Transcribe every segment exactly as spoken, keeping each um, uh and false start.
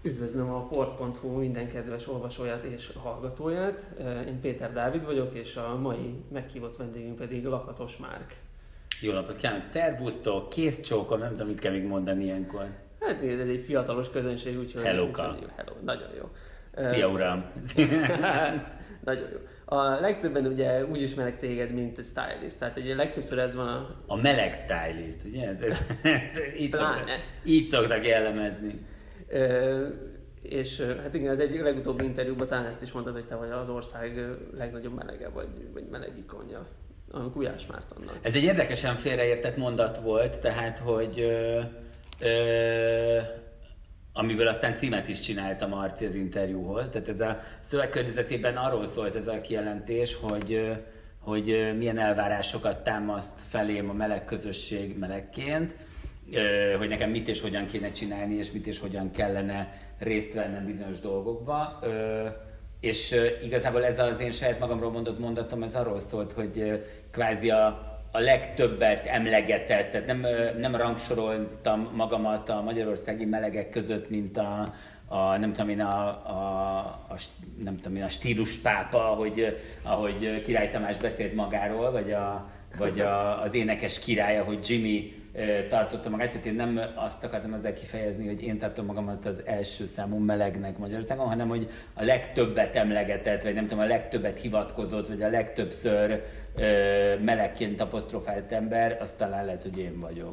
Üdvözlöm a port pont hu minden kedves olvasóját és hallgatóját. Én Péter Dávid vagyok, és a mai meghívott vendégünk pedig Lakatos Márk. Jó napot kívánok, szervusztok, kész csókom, nem tudom, mit kell még mondani ilyenkor. Hát ez egy fiatalos közönség, úgyhogy... Hello-ka. Hello, nagyon jó. Szia, uram! Nagyon jó. A legtöbben ugye úgy ismerek téged, mint stylist, tehát ugye legtöbbször ez van a... A meleg stylist, ugye? Ez, ez, ez, így, szoktak, így szoktak jellemezni. Ö, és hát igen, az egyik legutóbbi interjúban talán ezt is mondtad, hogy te vagy az ország legnagyobb melege, vagy, vagy meleg ikonja, a Gulyás Mártonnak. Ez egy érdekesen félreértett mondat volt, tehát, hogy ö, ö, amiből aztán címet is csinálta Marci az interjúhoz. Tehát ez a szövegkörnyezetében arról szólt ez a kijelentés, hogy, hogy milyen elvárásokat támaszt felém a meleg közösség melegként, hogy nekem mit és hogyan kéne csinálni, és mit és hogyan kellene részt vennem bizonyos dolgokba. És igazából ez az én saját magamról mondott mondatom, ez arról szólt, hogy kvázi a, a legtöbbet emlegetett, tehát nem, nem rangsoroltam magamat a magyarországi melegek között, mint a, a nem tudom én, a, a, a, nem tudom én, a stíluspápa, ahogy, ahogy Király Tamás beszélt magáról, vagy, a, vagy a, az énekes király, ahogy Jimmy tartotta magát, tehát én nem azt akartam ezzel kifejezni, hogy én tartom magamat az első számú melegnek Magyarországon, hanem hogy a legtöbbet emlegetett, vagy nem tudom, a legtöbbet hivatkozott, vagy a legtöbbször ö, melegként apostrofált ember, az talán lehet, hogy én vagyok.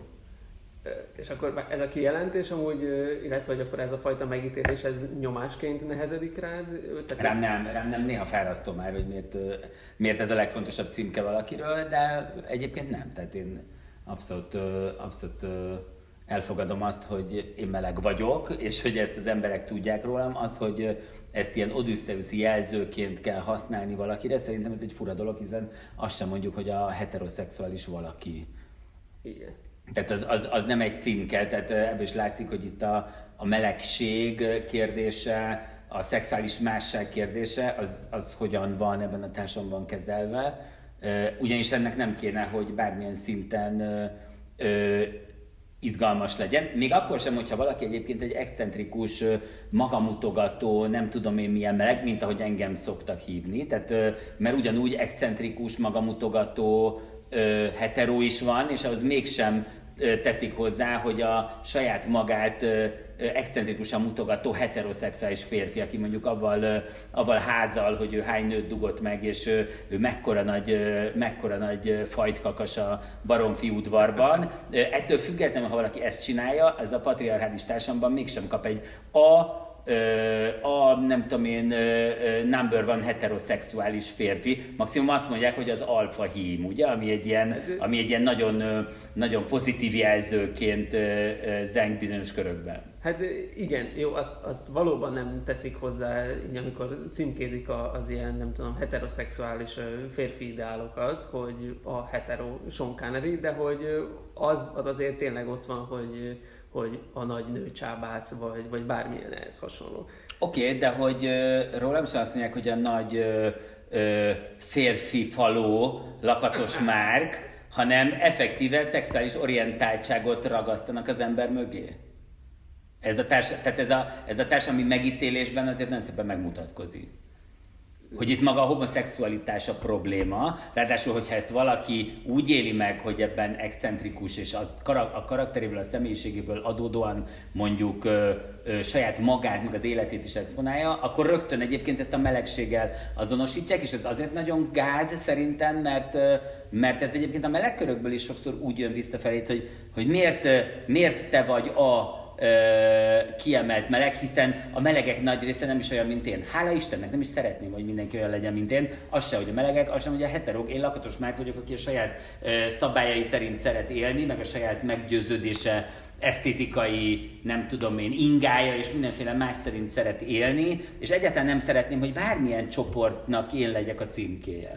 És akkor ez a kijelentés amúgy, illetve hogy akkor ez a fajta megítélés, ez nyomásként nehezedik rád? Tehát rám nem, rám nem, néha fárasztó már, hogy miért, miért ez a legfontosabb címke valakiről, de egyébként nem, tehát én abszolút, abszolút elfogadom azt, hogy én meleg vagyok, és hogy ezt az emberek tudják rólam, azt, hogy ezt ilyen odüsszeuszi jelzőként kell használni valakire, szerintem ez egy fura dolog, hiszen azt sem mondjuk, hogy a heteroszexuális valaki. Igen. Tehát az, az, az nem egy címke, tehát ebből is látszik, hogy itt a, a melegség kérdése, a szexuális másság kérdése, az, az hogyan van ebben a társadalomban kezelve. Ugyanis ennek nem kéne, hogy bármilyen szinten ö, ö, izgalmas legyen. Még akkor sem, hogyha valaki egyébként egy excentrikus, magamutogató, nem tudom én milyen meleg, mint ahogy engem szoktak hívni. Tehát, ö, mert ugyanúgy excentrikus, magamutogató, ö, hetero is van, és ahhoz mégsem ö, teszik hozzá, hogy a saját magát ö, excentrikusan mutogató heteroszexuális férfi, aki mondjuk avval, avval házal, hogy ő hány nőt dugott meg, és ő, ő mekkora nagy, mekkora nagy fajtkakas a baromfi udvarban. Ettől függetlenül, ha valaki ezt csinálja, ez a patriarchális társadalomban mégsem kap egy a a nem tudom én number one heteroszexuális férfi, maximum azt mondják, hogy az alfa hím, ugye, ami egy ilyen, ami egy ilyen nagyon, nagyon pozitív jelzőként zeng bizonyos körökben. Hát igen, jó, azt, azt valóban nem teszik hozzá, így, amikor címkézik az ilyen, nem tudom, heteroszexuális férfi ideálokat, hogy a hetero Sean Connery, de hogy az, az azért tényleg ott van, hogy hogy a nagy nőcsábász, vagy, vagy bármilyen ehhez hasonló. Oké, okay, de hogy uh, rólam sem azt mondják, hogy a nagy uh, uh, férfi faló Lakatos Márk, hanem effektíve szexuális orientáltságot ragasztanak az ember mögé. Ez a, társ, tehát ez a, ez a társadalmi megítélésben azért nem szépen megmutatkozik. Hogy itt maga a homoszexualitás a probléma, ráadásul, hogyha ezt valaki úgy éli meg, hogy ebben excentrikus, és az, a karakteréből, a személyiségéből adódóan mondjuk ö, ö, saját magát, meg az életét is exponálja, akkor rögtön egyébként ezt a melegséggel azonosítják, és ez azért nagyon gáz szerintem, mert, ö, mert ez egyébként a melegkörökből is sokszor úgy jön visszafelé, hogy, hogy miért, miért te vagy a kiemelt meleg, hiszen a melegek nagy része nem is olyan, mint én. Hála Istennek, nem is szeretném, hogy mindenki olyan legyen, mint én. Az se, hogy a melegek, az sem, hogy a heterók. Én Lakatos Márk vagyok, aki a saját szabályai szerint szeret élni, meg a saját meggyőződése, esztétikai, nem tudom én, ingája és mindenféle más szerint szeret élni, és egyáltalán nem szeretném, hogy bármilyen csoportnak én legyek a címkéje.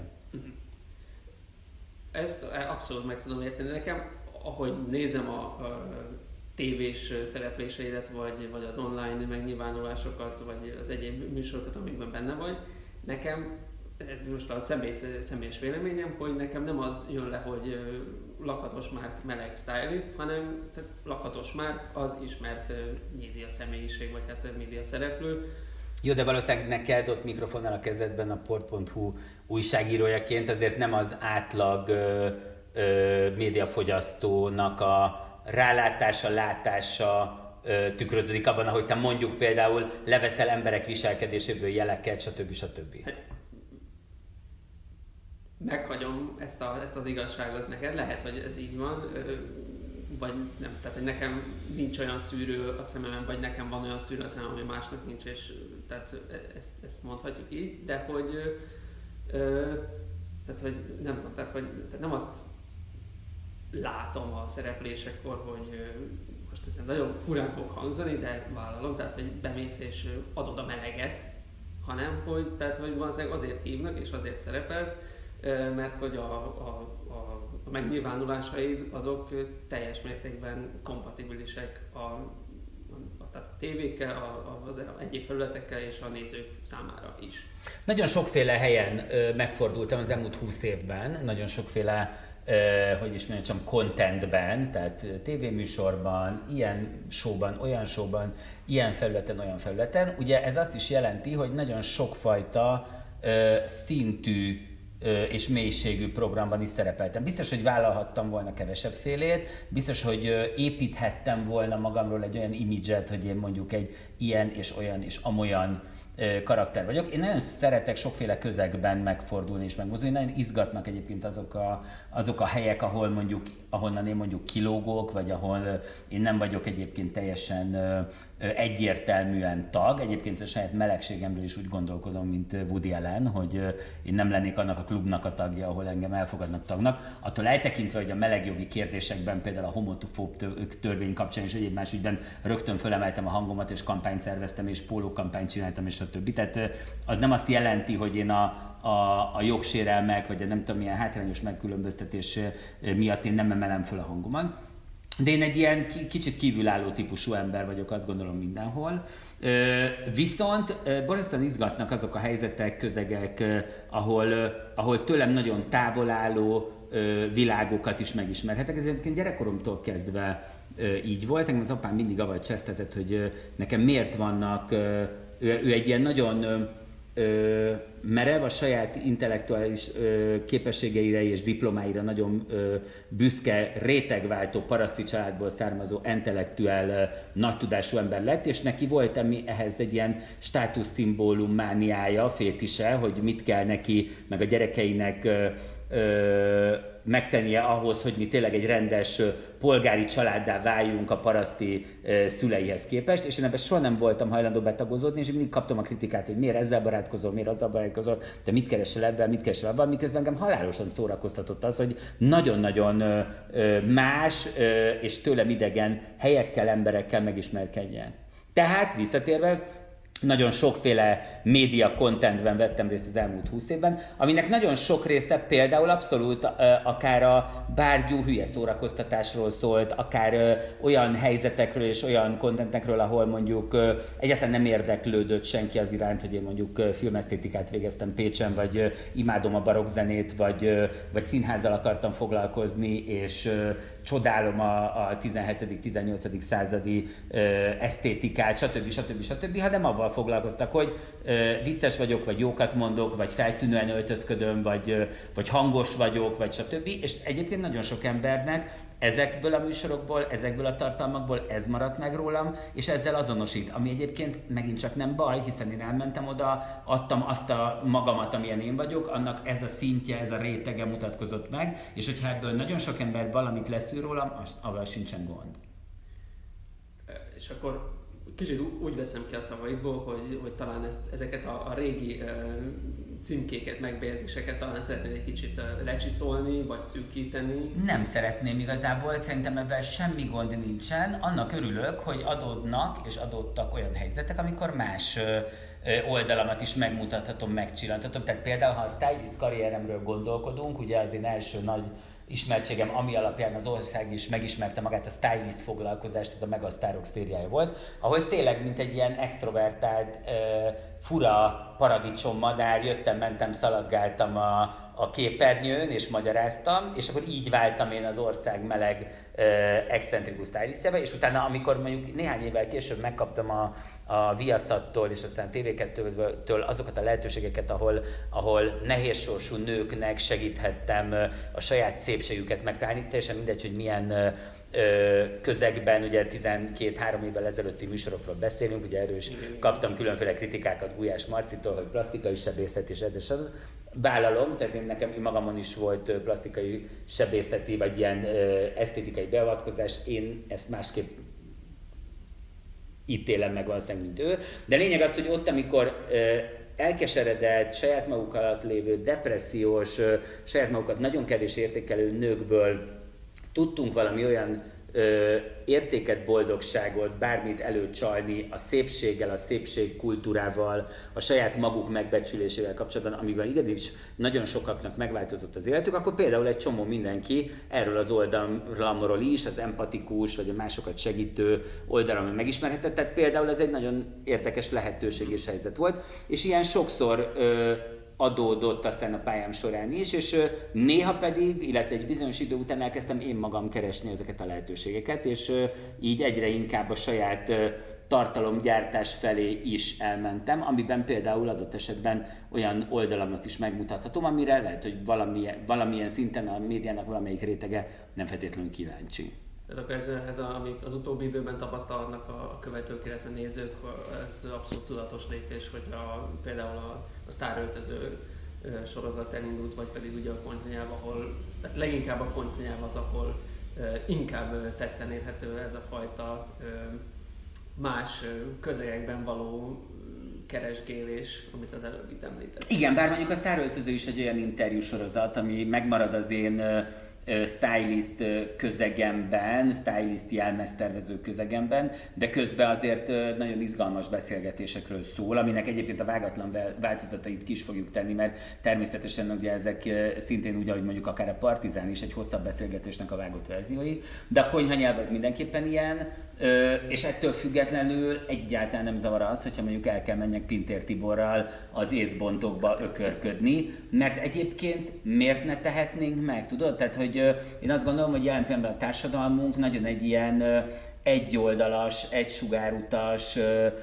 Ezt abszolút meg tudom érteni. Nekem, ahogy nézem a, a tévés szerepléseidet, vagy, vagy az online megnyilvánulásokat, vagy az egyéb műsorokat, amikben benne vagy, nekem ez most a személyes, személyes véleményem, hogy nekem nem az jön le, hogy Lakatos Márk meleg stylist, hanem tehát Lakatos Márk az ismert média személyiség, vagy hát média szereplő. Jó, de valószínűleg neked ott mikrofonnal a kezedben a port pont hu újságírójaként azért nem az átlag ö, ö, médiafogyasztónak a rálátása, látása ö, tükröződik abban, ahogy te mondjuk például leveszel emberek viselkedéséből jeleket, stb. stb. Hát, meghagyom ezt, a, ezt az igazságot neked, lehet, hogy ez így van, vagy nem, tehát hogy nekem nincs olyan szűrő a szememben, vagy nekem van olyan szűrő a szememben, ami másnak nincs, és tehát ezt, ezt mondhatjuk így, de hogy, ö, tehát, hogy nem tudom, tehát, hogy tehát nem azt látom a szereplésekkor, hogy most ez nagyon furán fog hangzani, de vállalom, tehát hogy bemész és adod a meleget, hanem hogy, tehát, hogy valószínűleg azért hívnak és azért szerepelsz, mert hogy a, a, a, a megnyilvánulásaid azok teljes mértékben kompatibilisek a, a, a, a tévékkel, a, az egyéb felületekkel és a nézők számára is. Nagyon sokféle helyen ö, megfordultam az elmúlt húsz évben, nagyon sokféle ö, hogy is mondjam, contentben, tehát tévéműsorban, ilyen showban, olyan showban, ilyen felületen, olyan felületen. Ugye ez azt is jelenti, hogy nagyon sokfajta ö, szintű és mélységű programban is szerepeltem. Biztos, hogy vállalhattam volna kevesebb félét, biztos, hogy építhettem volna magamról egy olyan imidzset, hogy én mondjuk egy ilyen és olyan és amolyan karakter vagyok. Én nagyon szeretek sokféle közegben megfordulni és megmozdulni. Nagyon izgatnak egyébként azok a, azok a helyek, ahol mondjuk, ahonnan én mondjuk kilógok, vagy ahol én nem vagyok egyébként teljesen egyértelműen tag. Egyébként a saját melegségemről is úgy gondolkodom, mint Woody Allen, hogy én nem lennék annak a klubnak a tagja, ahol engem elfogadnak tagnak. Attól eltekintve, hogy a melegjogi kérdésekben, például a homofób törvény kapcsán és egyéb más ügyben rögtön fölemeltem a hangomat, és kampányt szerveztem, és pólókampányt csináltam, és a többi. Tehát az nem azt jelenti, hogy én a, a, a jogsérelmek, vagy a nem tudom milyen hátrányos megkülönböztetés miatt én nem emelem föl a hangomat. De én egy ilyen kicsit kívülálló típusú ember vagyok, azt gondolom mindenhol. Viszont borzasztóan izgatnak azok a helyzetek, közegek, ahol, ahol tőlem nagyon távol álló világokat is megismerhetek. Ez egyébként gyerekkoromtól kezdve így volt. Engem az apám mindig avval csesztetett, hogy nekem miért vannak, ő, ő egy ilyen nagyon Ö, merev, a saját intellektuális ö, képességeire és diplomáira nagyon ö, büszke, rétegváltó, paraszti családból származó, intellektuál, nagy tudású ember lett, és neki volt emi, ehhez egy ilyen státuszszimbólum mániája, fétise, hogy mit kell neki, meg a gyerekeinek ö, ö, megtennie ahhoz, hogy mi tényleg egy rendes polgári családdá váljunk a paraszti e, szüleihez képest, és én ebben soha nem voltam hajlandó betagozódni, és mindig kaptam a kritikát, hogy miért ezzel barátkozol, miért azzal barátkozol, de mit keresel ebben, mit keresel abban, miközben engem halálosan szórakoztatott az, hogy nagyon-nagyon e, más e, és tőlem idegen helyekkel, emberekkel megismerkedjen. Tehát visszatérve, nagyon sokféle média contentben vettem részt az elmúlt húsz évben, aminek nagyon sok része például abszolút uh, akár a bárgyú hülye szórakoztatásról szólt, akár uh, olyan helyzetekről és olyan contentekről, ahol mondjuk uh, egyáltalán nem érdeklődött senki az iránt, hogy én mondjuk uh, filmesztétikát végeztem Pécsen, vagy uh, imádom a barokk-zenét, vagy, uh, vagy színházzal akartam foglalkozni, és uh, csodálom a, a tizenhetedik-tizennyolcadik századi uh, esztétikát, stb. stb. stb. Ha nem avval foglalkoztak, hogy ö, vicces vagyok, vagy jókat mondok, vagy feltűnően öltözködöm, vagy, ö, vagy hangos vagyok, vagy stb. És egyébként nagyon sok embernek ezekből a műsorokból, ezekből a tartalmakból ez maradt meg rólam, és ezzel azonosít, ami egyébként megint csak nem baj, hiszen én elmentem oda, adtam azt a magamat, amilyen én vagyok, annak ez a szintje, ez a rétege mutatkozott meg, és hogyha ebből nagyon sok ember valamit leszűr rólam, az, avval sincsen gond. És akkor kicsit úgy veszem ki a szavaidból, hogy, hogy talán ezt, ezeket a, a régi uh, címkéket, megbélyezéseket talán szeretnéd egy kicsit uh, lecsiszolni, vagy szűkíteni. Nem szeretném igazából, szerintem ebben semmi gond nincsen. Annak örülök, hogy adódnak és adódtak olyan helyzetek, amikor más uh, oldalamat is megmutathatom, megcsillanthatom. Tehát például, ha a stylist karrieremről gondolkodunk, ugye az én első nagy ismertségem, ami alapján az ország is megismerte magát, a stylist foglalkozást, ez a Megasztárok szériája volt, ahol tényleg, mint egy ilyen extrovertált, fura paradicsommadár, jöttem, mentem, szaladgáltam a, a képernyőn, és magyaráztam, és akkor így váltam én az ország meleg, excentrikus stylistjába, és utána, amikor mondjuk néhány évvel később megkaptam a, a Viaszattól, és aztán té vé kettőtől azokat a lehetőségeket, ahol, ahol nehézsorsú nőknek segíthettem a saját szépségüket megtalálni, teljesen mindegy, hogy milyen közegben, ugye tizenkét-három évvel ezelőtti műsorokról beszélünk, ugye erről is kaptam különféle kritikákat Gulyás Marcitól, hogy plastikai sebészet és ez és az. Vállalom, tehát én nekem magamon is volt plastikai sebészeti, vagy ilyen esztétikai beavatkozás, én ezt másképp ítélem meg valószínűleg, mint ő. De lényeg az, hogy ott, amikor elkeseredett, saját maguk alatt lévő, depressziós, saját magukat nagyon kevés értékelő nőkből tudtunk valami olyan ö, értéket, boldogságot, bármit előcsalni a szépséggel, a szépségkultúrával, a saját maguk megbecsülésével kapcsolatban, amiben igenis is nagyon sokaknak megváltozott az életük, akkor például egy csomó mindenki erről az oldalról is, az empatikus, vagy a másokat segítő oldalon megismerhetett. Tehát például ez egy nagyon érdekes lehetőség és helyzet volt, és ilyen sokszor ö, adódott aztán a pályám során is, és néha pedig, illetve egy bizonyos idő után elkezdtem én magam keresni ezeket a lehetőségeket, és így egyre inkább a saját tartalomgyártás felé is elmentem, amiben például adott esetben olyan oldalamat is megmutathatom, amire lehet, hogy valamilyen, valamilyen szinten a médiának valamelyik rétege nem feltétlenül kíváncsi. Tehát akkor ez, ez a, amit az utóbbi időben tapasztalnak a, a követők, illetve nézők, ez abszolút tudatos lépés, hogy a, például a, a sztáröltöző sorozat elindult, vagy pedig ugye a konyhanyelv, ahol, hát leginkább a konyhanyelv az, ahol inkább tetten érhető ez a fajta más közegekben való keresgélés, amit az előbb itt említett. Igen, bár mondjuk a sztáröltöző is egy olyan interjú sorozat, ami megmarad az én stylist közegemben, stylist jelmeztervező közegemben, de közben azért nagyon izgalmas beszélgetésekről szól, aminek egyébként a vágatlan változatait ki is fogjuk tenni, mert természetesen ugye ezek szintén úgy, ahogy mondjuk akár a Partizán is egy hosszabb beszélgetésnek a vágott verziói, de a konyhanyelv az mindenképpen ilyen, és ettől függetlenül egyáltalán nem zavar az, hogyha mondjuk el kell menjek Pintér Tiborral az észbontokba ökörködni, mert egyébként miért ne tehetnénk meg, tudod? Tehát, hogy én azt gondolom, hogy jelen pillanatban a társadalmunk nagyon egy ilyen egyoldalas, egysugárútas,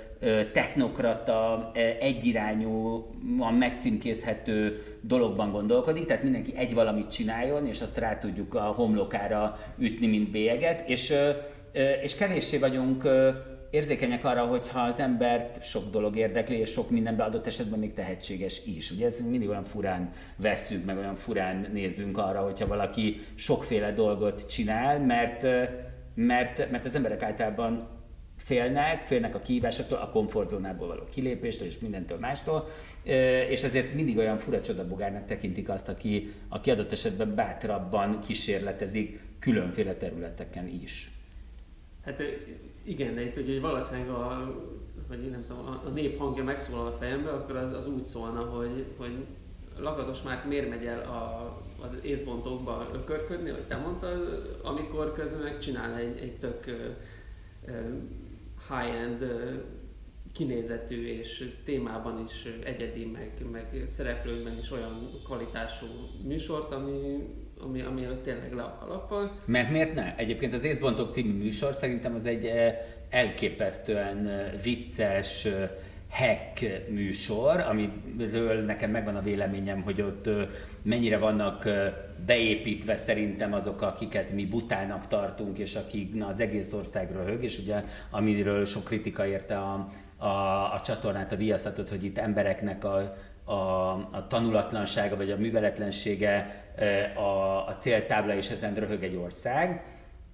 technokrata, egyirányúan megcímkézhető dologban gondolkodik, tehát mindenki egy valamit csináljon, és azt rá tudjuk a homlokára ütni, mint bélyeget, és és kevéssé vagyunk érzékenyek arra, hogyha az embert sok dolog érdekli, és sok mindenbe adott esetben még tehetséges is. Ugye ez mindig olyan furán vesszük, meg olyan furán nézünk arra, hogyha valaki sokféle dolgot csinál, mert, mert, mert az emberek általában félnek, félnek a kihívásoktól, a komfortzónából való kilépéstől és mindentől mástól, és ezért mindig olyan fura csodabogárnak tekintik azt, aki, aki adott esetben bátrabban kísérletezik különféle területeken is. Hát igen, de itt ugye valószínűleg a, vagy nem tudom, a nép hangja megszólal a fejembe, akkor az, az úgy szólna, hogy, hogy Lakatos Márk miért megy el a, az észbontokba ökörködni, hogy te mondtad, amikor közben meg csinál egy, egy tök uh, high-end uh, kinézetű és témában is egyedi, meg, meg szereplőkben is olyan kvalitású műsort, ami ami, ami előtt tényleg le a kalappal. Mert miért ne? Egyébként az Észbontok című műsor szerintem az egy elképesztően vicces hack műsor, amiről nekem megvan a véleményem, hogy ott mennyire vannak beépítve szerintem azok, akiket mi butának tartunk, és akik na, az egész ország röhög, és ugye amiről sok kritika érte a, a, a csatornát, a Viaszatot, hogy itt embereknek a A, a tanulatlansága vagy a műveletlensége a, a céltábla, és ezen röhög egy ország.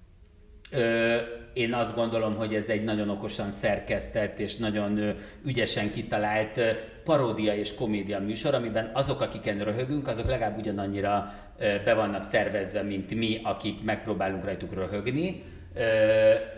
Én azt gondolom, hogy ez egy nagyon okosan szerkesztett és nagyon ügyesen kitalált paródia és komédia műsor, amiben azok, akiken röhögünk, azok legalább ugyanannyira be vannak szervezve, mint mi, akik megpróbálunk rajtuk röhögni.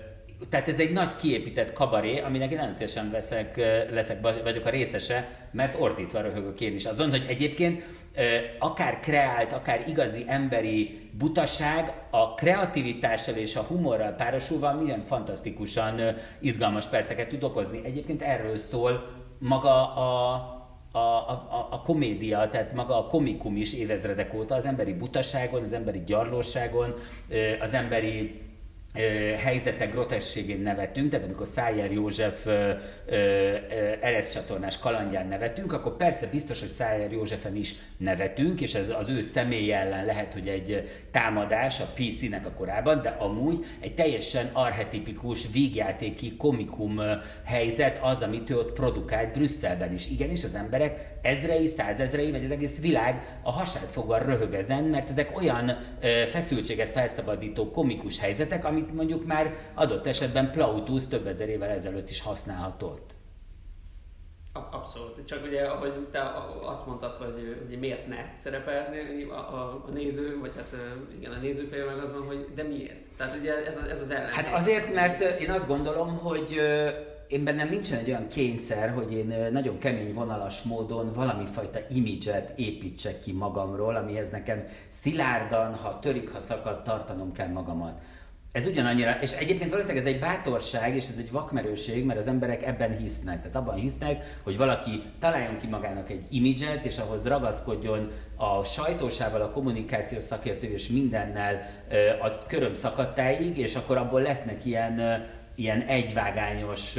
tehát ez egy nagy kiépített kabaré, aminek én nagyon szívesen veszek, leszek, vagyok a részese, mert ordítva röhögök én is. Azon, hogy egyébként akár kreált, akár igazi emberi butaság a kreativitással és a humorral párosulva milyen fantasztikusan izgalmas perceket tud okozni. Egyébként erről szól maga a, a, a, a komédia, tehát maga a komikum is évezredek óta, az emberi butaságon, az emberi gyarlóságon, az emberi helyzetek grotességén nevetünk, tehát amikor Szájer József ereszcsatornás kalandján nevetünk, akkor persze biztos, hogy Szájer Józsefen is nevetünk, és ez az ő személye ellen lehet, hogy egy támadás a pé cé-nek a korában, de amúgy egy teljesen archetipikus, vígjátéki komikum helyzet az, amit ő ott produkált Brüsszelben is. Igenis, az emberek ezrei, százezrei, vagy az egész világ a hasát fogva röhög ezen, mert ezek olyan feszültséget felszabadító komikus helyzetek, amit mondjuk már adott esetben Plautus több ezer évvel ezelőtt is használhatott. Abszolút. Csak ugye, ahogy te azt mondtad, hogy, hogy miért ne szerepelhetnél a, a, a néző, vagy hát igen, a nézőfeje meg az van, hogy de miért? Tehát ugye ez, ez az ellen. Hát azért, mert én azt gondolom, hogy én bennem nincsen egy olyan kényszer, hogy én nagyon kemény vonalas módon valami fajta imidzset építsek ki magamról, amihez nekem szilárdan, ha törik, ha szakad, tartanom kell magamat. Ez ugyanannyira, és egyébként valószínűleg ez egy bátorság, és ez egy vakmerőség, mert az emberek ebben hisznek. Tehát abban hisznek, hogy valaki találjon ki magának egy imidzset, és ahhoz ragaszkodjon a sajtósával, a kommunikációs szakértő és mindennel a köröm szakadtáig, és akkor abból lesznek ilyen, ilyen egyvágányos,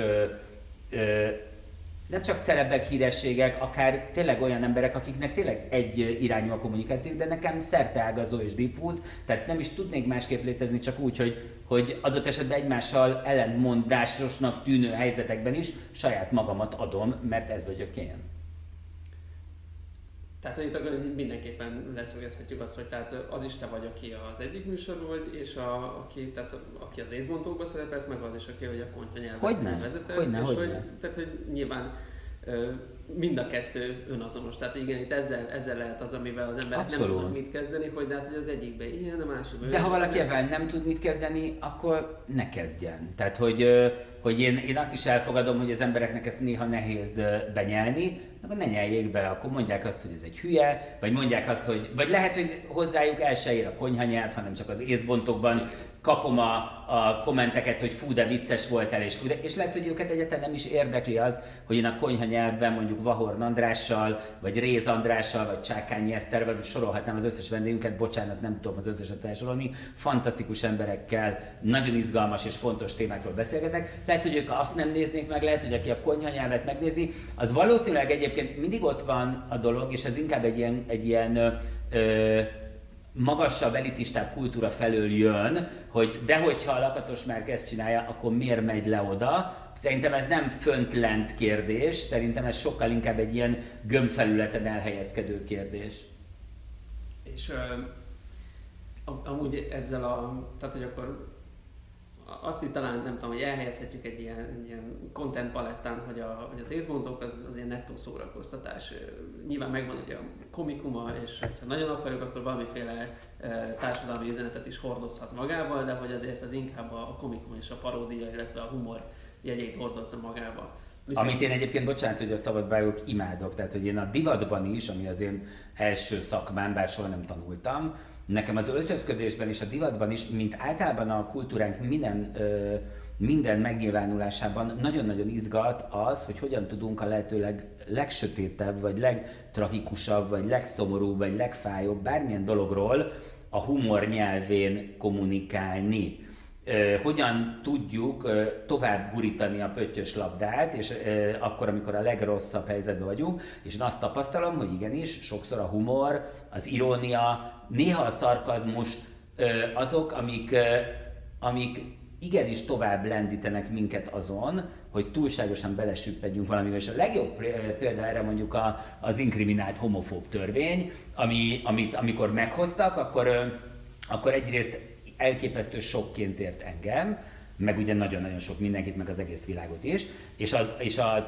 nem csak celebek, hírességek, akár tényleg olyan emberek, akiknek tényleg egy irányú a kommunikáció, de nekem szerteágazó és diffúz, tehát nem is tudnék másképp létezni, csak úgy, hogy, hogy adott esetben egymással ellentmondásosnak tűnő helyzetekben is saját magamat adom, mert ez vagyok én. Tehát, hogy itt mindenképpen leszögezhetjük azt, hogy tehát az is te vagy, aki az egyik műsorban vagy, és a, aki, tehát, aki az észbontókban szerepelsz, meg az is, aki hogy a konyha nyelvet vezető. Hogyne, és hogyne. hogy, tehát, hogy nyilván mind a kettő önazonos. Tehát igen, itt ezzel, ezzel lehet az, amivel az emberek Abszolút. nem tudnak mit kezdeni, hogy de hát, hogy az egyikben ilyen, a másikban De ha valaki ebben nem tud mit kezdeni, akkor ne kezdjen. Tehát, hogy, hogy én, én azt is elfogadom, hogy az embereknek ezt néha nehéz benyelni, akkor ne nyeljék be, akkor mondják azt, hogy ez egy hülye, vagy mondják azt, hogy, vagy lehet, hogy hozzájuk el se ér a konyhanyelv, hanem csak az észbontokban kapom a, a kommenteket, hogy fú, de vicces voltál, és fú, de, és lehet, hogy őket egyáltalán nem is érdekli az, hogy én a konyhanyelvben mondjuk Vahorn Andrással, vagy Réz Andrással, vagy Csákányi Eszterrel, sorolhatnám az összes vendégünket, bocsánat, nem tudom az összeset felsorolni, fantasztikus emberekkel, nagyon izgalmas és fontos témákról beszélgetek. Lehet, hogy ők azt nem néznék meg, lehet, hogy aki a konyhanyelvet megnézi, az valószínűleg egyébként mindig ott van a dolog, és ez inkább egy ilyen, egy ilyen ö, magasabb, elitistább kultúra felől jön, hogy de hogyha a Lakatos Márk ezt csinálja, akkor miért megy le oda? Szerintem ez nem fönt-lent kérdés, szerintem ez sokkal inkább egy ilyen gömbfelületen elhelyezkedő kérdés. És uh, amúgy ezzel a, tehát hogy akkor azt itt talán nem tudom, hogy elhelyezhetjük egy ilyen, egy ilyen content palettán, hogy, a, hogy az észbontók az, az ilyen nettó szórakoztatás. Nyilván megvan ugye a komikuma, és ha nagyon akarjuk, akkor valamiféle e, társadalmi üzenetet is hordozhat magával, de hogy azért az inkább a komikum és a paródia, illetve a humor jegyét hordozza magával. Viszont... Amit én egyébként, bocsánat, hogy a szabadbájók imádok, tehát hogy én a divatban is, ami az én első szakmám, bár soha nem tanultam, nekem az öltözködésben és a divatban is, mint általában a kultúránk minden, ö, minden megnyilvánulásában nagyon-nagyon izgat az, hogy hogyan tudunk a lehetőleg legsötétebb, vagy legtragikusabb, vagy legszomorúbb, vagy legfájóbb bármilyen dologról a humor nyelvén kommunikálni. Uh, hogyan tudjuk uh, tovább gurítani a pöttyös labdát, és uh, akkor, amikor a legrosszabb helyzetben vagyunk, és én azt tapasztalom, hogy igenis, sokszor a humor, az irónia, néha a szarkazmus uh, azok, amik, uh, amik igenis tovább lendítenek minket azon, hogy túlságosan belesüppedjünk valamivel. És a legjobb példa erre mondjuk a, az inkriminált homofób törvény, ami, amit amikor meghoztak, akkor, uh, akkor egyrészt elképesztő sokként ért engem, meg ugye nagyon-nagyon sok mindenkit, meg az egész világot is, és a, és a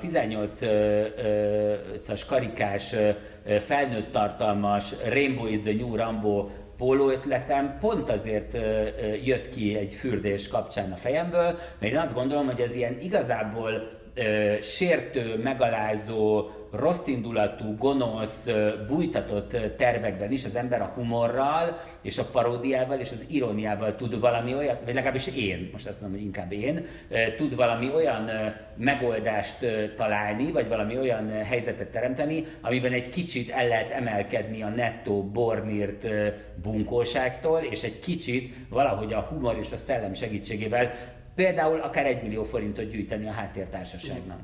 tizennyolcas karikás, felnőtt tartalmas Rainbow is the New Rambo póló ötletem pont azért jött ki egy fürdés kapcsán a fejemből, mert én azt gondolom, hogy ez ilyen igazából sértő, megalázó, rosszindulatú, gonosz, bújtatott tervekben is az ember a humorral, és a paródiával, és az iróniával tud valami olyan, vagy legalábbis én, most azt mondom, hogy inkább én, tud valami olyan megoldást találni, vagy valami olyan helyzetet teremteni, amiben egy kicsit el lehet emelkedni a nettó bornírt bunkóságtól, és egy kicsit valahogy a humor és a szellem segítségével például akár egy millió forintot gyűjteni a háttértársaságnak.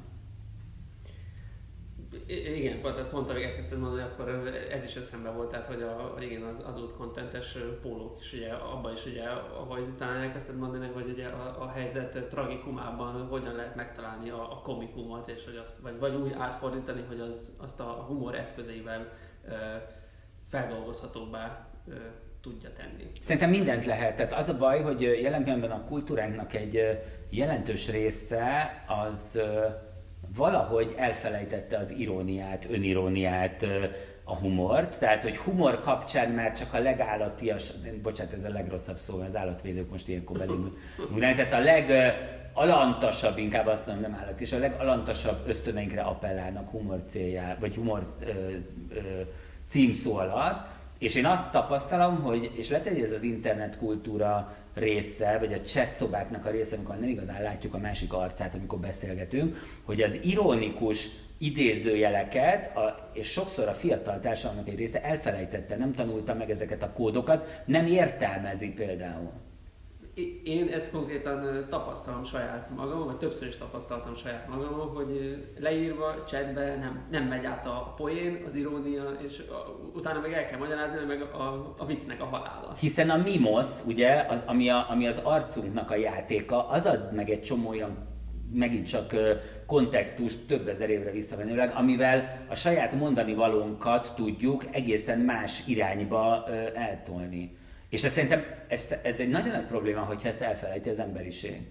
Igen, tehát pont ahogy elkezdted mondani, akkor ez is eszembe volt, tehát hogy a, igen, az adult contentes pólók is, ugye, abban is, ugye, ahogy talán elkezdted mondani, hogy ugye a, a helyzet tragikumában hogyan lehet megtalálni a, a komikumot, és hogy azt, vagy, vagy úgy átfordítani, hogy az, azt a humor eszközeivel e, feldolgozhatóbbá e, tudja tenni. Szerintem mindent lehet. Tehát az a baj, hogy jelen pillanatban a kultúránknak egy jelentős része az valahogy elfelejtette az iróniát, öniróniát, a humort. Tehát, hogy humor kapcsán már csak a legállatias, bocsánat, ez a legrosszabb szó, az állatvédők most ilyenkor belém. Tehát a legalantasabb, inkább azt mondom, nem állat, és a legalantasabb ösztöneinkre appellálnak humor céljá, vagy humor ö, ö, címszó alatt. És én azt tapasztalom, hogy, és lehet, hogy ez az internetkultúra része, vagy a chat szobáknak a része, amikor nem igazán látjuk a másik arcát, amikor beszélgetünk, hogy az ironikus idézőjeleket, a, és sokszor a fiatal társadalomnak egy része elfelejtette, nem tanulta meg ezeket a kódokat, nem értelmezi például. Én ezt konkrétan tapasztalom saját magamon, vagy többször is tapasztaltam saját magamon, hogy leírva, chatbe nem, nem megy át a poén, az irónia, és utána meg el kell magyarázni, meg a, a viccnek a halála. Hiszen a mimosz, ugye, az, ami, a, ami az arcunknak a játéka, az ad meg egy csomó olyan, megint csak kontextust több ezer évre visszamenőleg, amivel a saját mondani valónkat tudjuk egészen más irányba eltolni. És ez szerintem ez, ez egy nagyon nagy probléma, hogyha ezt elfelejti az emberiség.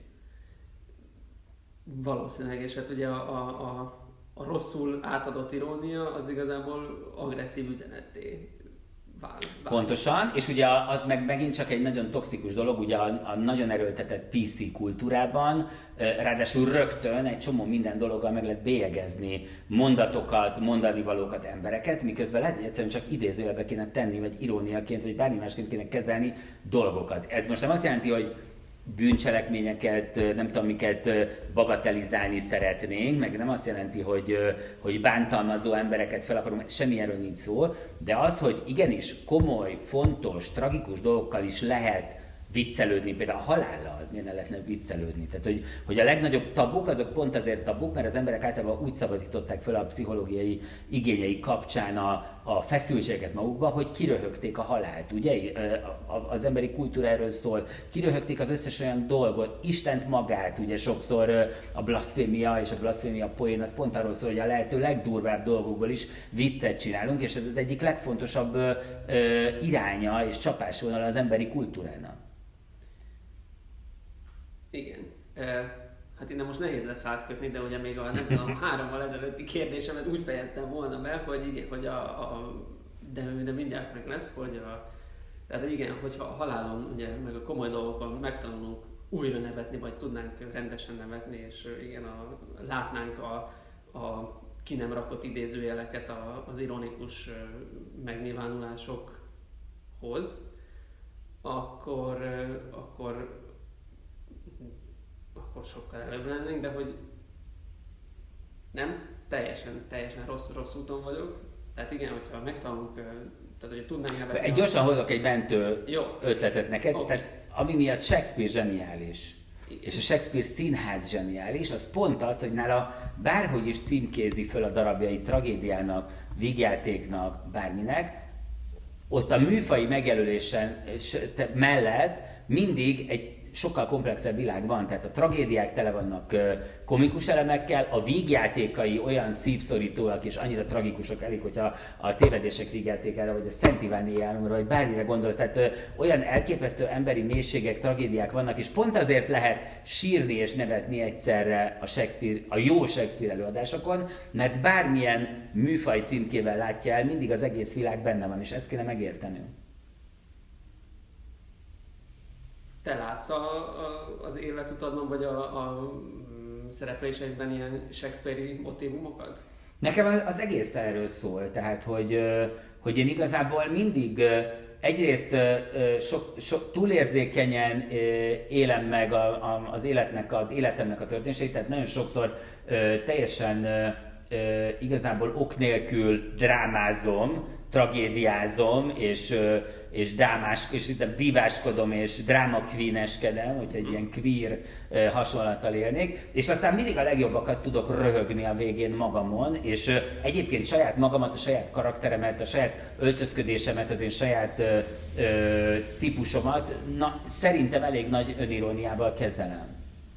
Valószínűleg, és hát ugye a, a, a, a rosszul átadott irónia az igazából agresszív üzenetté vál. vál. Pontosan, és ugye az meg megint csak egy nagyon toxikus dolog, ugye a, a nagyon erőltetett pé cé kultúrában, ráadásul rögtön egy csomó minden dologgal meg lehet bélyegezni mondatokat, mondani valókat, embereket, miközben lehet, hogy egyszerűen csak idézőjelbe kéne tenni, vagy iróniaként, vagy bármi másként kéne kezelni dolgokat. Ez most nem azt jelenti, hogy bűncselekményeket, nem tudom miket bagatelizálni szeretnénk, meg nem azt jelenti, hogy, hogy bántalmazó embereket fel akarunk, semmi erről nincs szó, de az, hogy igenis komoly, fontos, tragikus dolgokkal is lehet viccelődni, például a halállal miért ne lehetne viccelődni. Tehát, hogy, hogy a legnagyobb tabuk, azok pont azért tabuk, mert az emberek általában úgy szabadították fel a pszichológiai igényei kapcsán a, a feszültséget magukba, hogy kiröhögték a halált. Ugye az emberi kultúra erről szól, kiröhögték az összes olyan dolgot, Istent magát, ugye sokszor a blaszfémia és a blaszfémia poén az pont arról szól, hogy a lehető legdurvább dolgokból is viccet csinálunk, és ez az egyik legfontosabb iránya és csapásvonal az emberi kultúrának. Igen. E, hát innen most nehéz lesz átkötni, de ugye még a, nem tudom, a hárommal ezelőtti kérdésemet úgy fejeztem volna be, hogy igen, hogy a, a de, de mindjárt meg lesz, hogy a, tehát igen, hogyha a halálon, ugye, meg a komoly dolgokon megtanulunk újra nevetni, vagy tudnánk rendesen nevetni, és igen, a, látnánk a, a ki nem rakott idézőjeleket a, az ironikus megnyilvánulásokhoz, akkor, akkor akkor sokkal előbb lennénk, de hogy nem, teljesen, teljesen rossz, rossz úton vagyok. Tehát igen, hogyha megtanulunk, tehát hogy tudnánk nevetni... Egy gyorsan hozok egy mentő Jó. ötletet neked, Okay. tehát ami miatt Shakespeare zseniális, igen. És a Shakespeare színház zseniális, az pont az, hogy nála bárhogy is címkézi föl a darabjait tragédiának, vígjátéknak, bárminek, ott a műfai megjelölésen mellett mindig egy sokkal komplexebb világ van, tehát a tragédiák tele vannak komikus elemekkel, a vígjátékai olyan szívszorítóak és annyira tragikusak, elég, hogyha a tévedések vígjátékára, vagy a Szent Iváni álomra, vagy bármire gondolsz, tehát olyan elképesztő emberi mélységek, tragédiák vannak, és pont azért lehet sírni és nevetni egyszerre a, Shakespeare, a jó Shakespeare előadásokon, mert bármilyen műfaj címkével látja el, mindig az egész világ benne van, és ezt kéne megértenünk. te látsz a, a, az életutadban, vagy a, a szerepléseidben ilyen Shakespeare-i motívumokat? Nekem az egész erről szól, tehát hogy, hogy én igazából mindig egyrészt sok, sok, túlérzékenyen élem meg a, a, az életnek, az életemnek a történéseit, tehát nagyon sokszor teljesen igazából ok nélkül drámázom, tragédiázom, és, és, dámás, és itt diváskodom, és dráma queeneskedem, hogyha egy ilyen queer hasonlattal élnék, és aztán mindig a legjobbakat tudok röhögni a végén magamon, és egyébként saját magamat, a saját karakteremet, a saját öltözködésemet, az én saját ö, ö, típusomat, na, szerintem elég nagy öniróniával kezelem.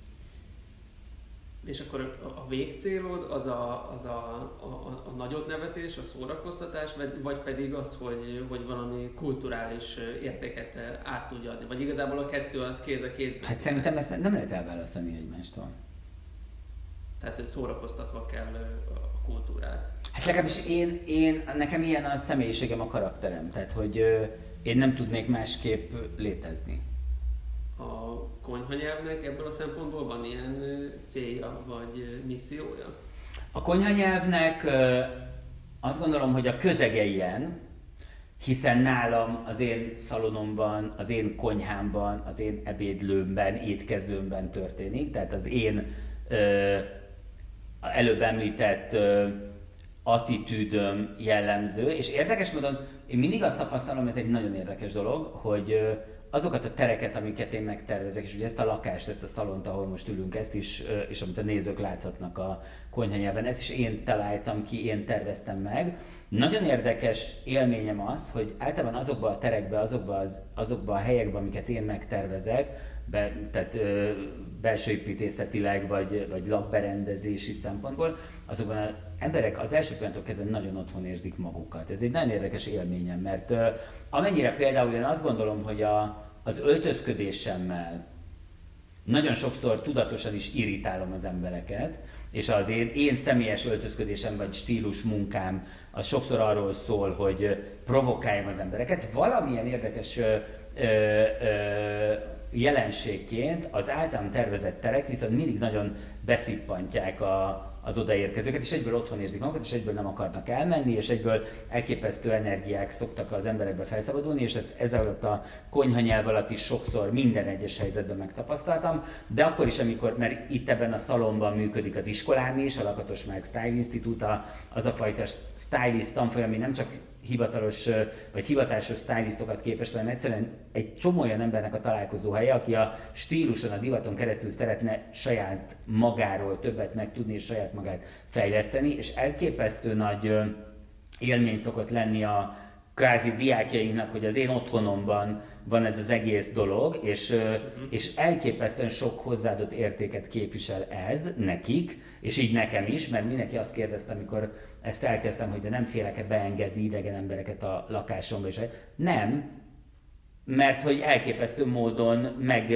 És akkor a végcélod az a, az a, a, a nagyot nevetés, a szórakoztatás, vagy, vagy pedig az, hogy, hogy valami kulturális értéket át tudja adni? Vagy igazából a kettő az kéz a kézben? Hát szerintem ezt nem lehet elválasztani egymástól. Tehát szórakoztatva kell a kultúrát. Hát legalábbis én, én, nekem ilyen a személyiségem, a karakterem, tehát hogy én nem tudnék másképp létezni. A konyhanyelvnek ebből a szempontból van ilyen célja vagy missziója? A konyhanyelvnek azt gondolom, hogy a közege ilyen, hiszen nálam, az én szalonomban, az én konyhámban, az én ebédlőmben, étkezőmben történik, tehát az én ö, előbb említett ö, attitűdöm jellemző, és érdekes módon én mindig azt tapasztalom, ez egy nagyon érdekes dolog, hogy ö, azokat a tereket, amiket én megtervezek, és ugye ezt a lakást, ezt a szalont, ahol most ülünk, ezt is, és amit a nézők láthatnak a konyhanyelven, ezt is én találtam ki, én terveztem meg. Nagyon érdekes élményem az, hogy általában azokban a terekben, azokban, az, azokban a helyekben, amiket én megtervezek, be, tehát ö, belső építészetileg, vagy, vagy lakberendezési szempontból, azokban az emberek az első pillanattól kezdve nagyon otthon érzik magukat. Ez egy nagyon érdekes élményem, mert ö, amennyire például én azt gondolom, hogy a, az öltözködésemmel nagyon sokszor tudatosan is irritálom az embereket, és az én, én személyes öltözködésem vagy stílus munkám az sokszor arról szól, hogy provokáljam az embereket. Valamilyen érdekes ö, ö, ö, jelenségként az általam tervezett terek viszont mindig nagyon beszippantják a, az odaérkezőket, és egyből otthon érzik magukat, és egyből nem akarnak elmenni, és egyből elképesztő energiák szoktak az emberekbe felszabadulni, és ezt ez alatt a konyhanyelv alatt is sokszor minden egyes helyzetben megtapasztaltam, de akkor is, amikor, mert itt ebben a szalomban működik az iskolám is, a Lakatos Márk Style Institute, az a fajta stylist tanfolyam, ami nem csak hivatalos vagy hivatásos stylistokat képes, hanem egyszerűen egy csomó olyan embernek a találkozóhelye, aki a stíluson, a divaton keresztül szeretne saját magáról többet megtudni és saját magát fejleszteni, és elképesztő nagy élmény szokott lenni a kvázi diákjainknak, hogy az én otthonomban van ez az egész dolog, és, uh-huh. és elképesztően sok hozzáadott értéket képvisel ez nekik, és így nekem is, mert mindenki azt kérdezte, amikor ezt elkezdtem, hogy de nem félek-e beengedni idegen embereket a lakásomba, és nem, mert hogy elképesztő módon meg,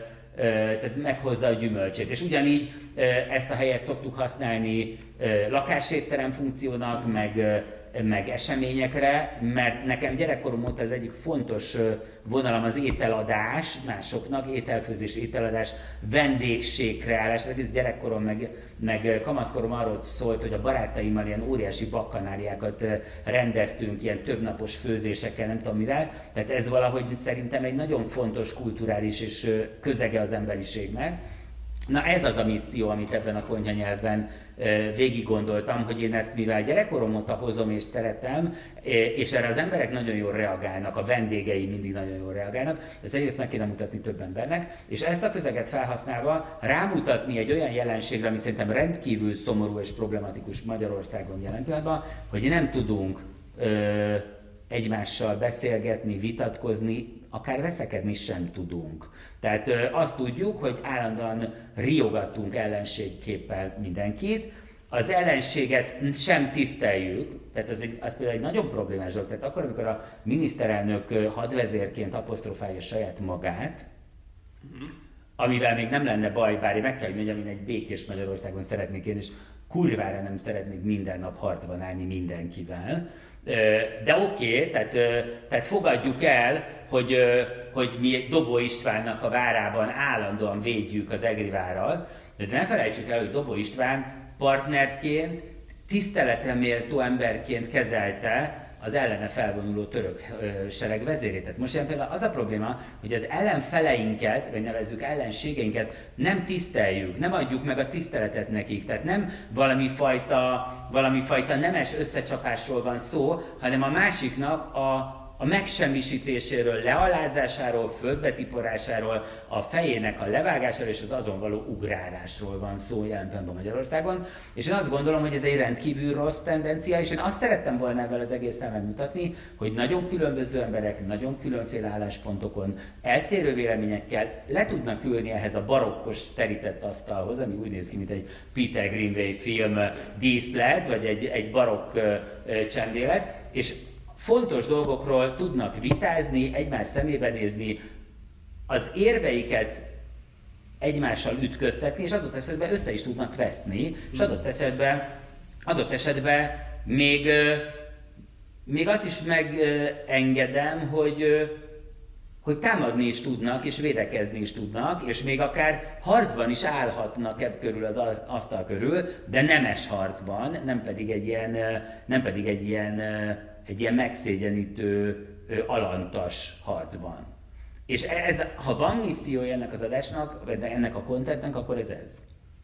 tehát meghozza a gyümölcsét. És ugyanígy ezt a helyet szoktuk használni lakásétterem funkciónak, meg meg eseményekre, mert nekem gyerekkorom óta az egyik fontos vonalam az ételadás másoknak, ételfőzés, ételadás, vendégségkreálás. Egész gyerekkorom meg, meg kamaszkorom arról szólt, hogy a barátaimmal ilyen óriási bakkanáliákat rendeztünk, ilyen többnapos főzésekkel, nem tudom mivel. Tehát ez valahogy szerintem egy nagyon fontos kulturális és közege az emberiségnek. Na ez az a misszió, amit ebben a konyhanyelvben végig gondoltam, hogy én ezt mivel gyerekkorom óta hozom és szeretem, és erre az emberek nagyon jól reagálnak, a vendégei mindig nagyon jól reagálnak, ezt egyrészt meg kéne mutatni több embernek, és ezt a közeget felhasználva rámutatni egy olyan jelenségre, ami szerintem rendkívül szomorú és problematikus Magyarországon jelen pillanatban, hogy nem tudunk ö, egymással beszélgetni, vitatkozni, akár veszekedni sem tudunk. Tehát ö, azt tudjuk, hogy állandóan riogatunk ellenségképpel mindenkit, az ellenséget sem tiszteljük, tehát ez, egy, az például egy nagyon problémás dolog. Tehát akkor, amikor a miniszterelnök hadvezérként apostrofálja saját magát, amivel még nem lenne baj, bár én meg kell, hogy mondjam, én egy békés Magyarországon szeretnék én is kurvára nem szeretnék minden nap harcban állni mindenkivel. De oké, okay, tehát, tehát fogadjuk el, hogy, hogy mi Dobó Istvánnak a várában állandóan védjük az Egri várat, de ne felejtsük el, hogy Dobó István partnerként, tiszteletre méltó emberként kezelte az ellene felvonuló török sereg vezérét. Tehát most ilyen például az a probléma, hogy az ellenfeleinket, vagy nevezzük ellenségeinket nem tiszteljük, nem adjuk meg a tiszteletet nekik. Tehát nem valami fajta, valami fajta nemes összecsapásról van szó, hanem a másiknak a a megsemmisítéséről, lealázásáról, földbetiporásáról, a fejének a levágásáról és az azon való ugrálásról van szó jelen pillanatban Magyarországon. És én azt gondolom, hogy ez egy rendkívül rossz tendencia, és én azt szerettem volna ebben az egészen megmutatni, hogy nagyon különböző emberek, nagyon különféle álláspontokon, eltérő véleményekkel le tudnak ülni ehhez a barokkos terített asztalhoz, ami úgy néz ki, mint egy Peter Greenway film díszlet, vagy egy, egy barokk csendélet, és fontos dolgokról tudnak vitázni, egymás szemébe nézni, az érveiket egymással ütköztetni, és adott esetben össze is tudnak veszni, és adott esetben, adott esetben még, még azt is megengedem, hogy, hogy támadni is tudnak, és védekezni is tudnak, és még akár harcban is állhatnak ebb körül az asztal körül, de nemes harcban, nem pedig egy ilyen, nem pedig egy ilyen egy ilyen megszégyenítő, alantas harcban. És ez, ha van missziója ennek az adásnak, vagy ennek a contentnek, akkor ez ez.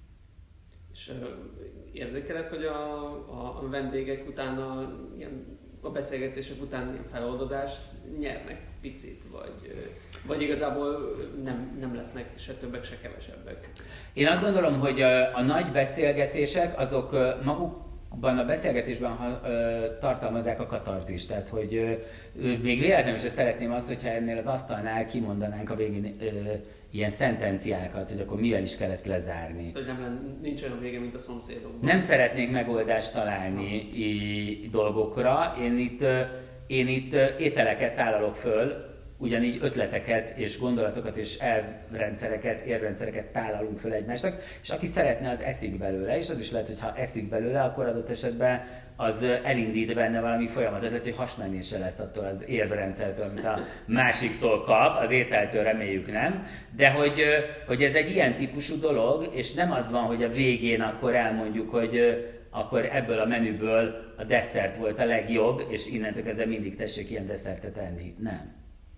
És uh, érzékeled, hogy a, a, a vendégek utána, ilyen, a beszélgetések után ilyen feloldozást nyernek picit, vagy, vagy igazából nem, nem lesznek se többek, se kevesebbek? Én azt gondolom, hogy a, a nagy beszélgetések azok maguk a beszélgetésben ha, ö, tartalmazzák a katarzist, tehát hogy ö, még véletlenül sem szeretném azt, hogyha ennél az asztalnál kimondanánk a végén ö, ilyen szentenciákat, hogy akkor mivel is kell ezt lezárni. Hogy nem lenne, nincs olyan vége, mint a szomszédokban. Nem szeretnénk megoldást találni i, dolgokra, én itt, ö, én itt ö, ételeket tálalok föl, ugyanígy ötleteket és gondolatokat és elvrendszereket, érrendszereket tálalunk föl egymásnak, és aki szeretne, az eszik belőle, és az is lehet, hogy ha eszik belőle, akkor adott esetben az elindít benne valami folyamatot, tehát hogy hasmenése lesz attól az érvrendszertől, amit a másiktól kap, az ételtől reméljük nem, de hogy, hogy ez egy ilyen típusú dolog, és nem az van, hogy a végén akkor elmondjuk, hogy akkor ebből a menüből a desszert volt a legjobb, és innentől kezdve mindig tessék ilyen desszertet enni. Nem.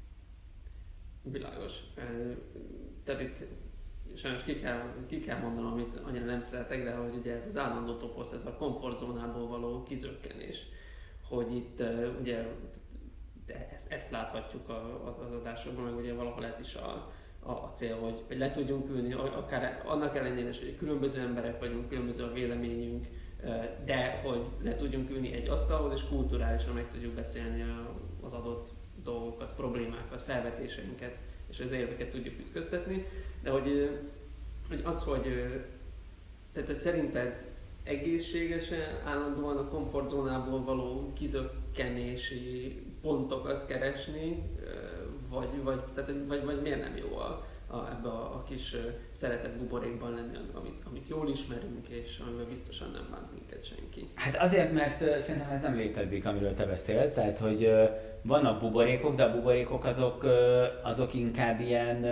Világos. Tehát itt sajnos ki kell, ki kell mondanom, amit annyira nem szeretek, de hogy ugye ez az állandó toposz, ez a komfortzónából való kizökkenés, hogy itt ugye de ezt, ezt láthatjuk az adásokban, meg ugye valahol ez is a, a, a cél, hogy, hogy le tudjunk ülni, akár annak ellenére, hogy különböző emberek vagyunk, különböző a véleményünk, de hogy le tudjunk ülni egy asztalhoz, és kulturálisan meg tudjuk beszélni az adott dolgokat, problémákat, felvetéseinket, és az érveket tudjuk ütköztetni, de hogy, hogy az, hogy tehát szerinted egészségesen állandóan a komfortzónából való kizökkenési pontokat keresni, vagy, vagy, tehát, vagy, vagy miért nem jó a, a, ebbe a, a kis szeretett buborékban lenni, amit, amit jól ismerünk, és amivel biztosan nem bánt minket senki. Hát azért, mert szerintem ez nem létezik, amiről te beszélsz, tehát hogy vannak buborékok, de a buborékok azok, azok inkább ilyen,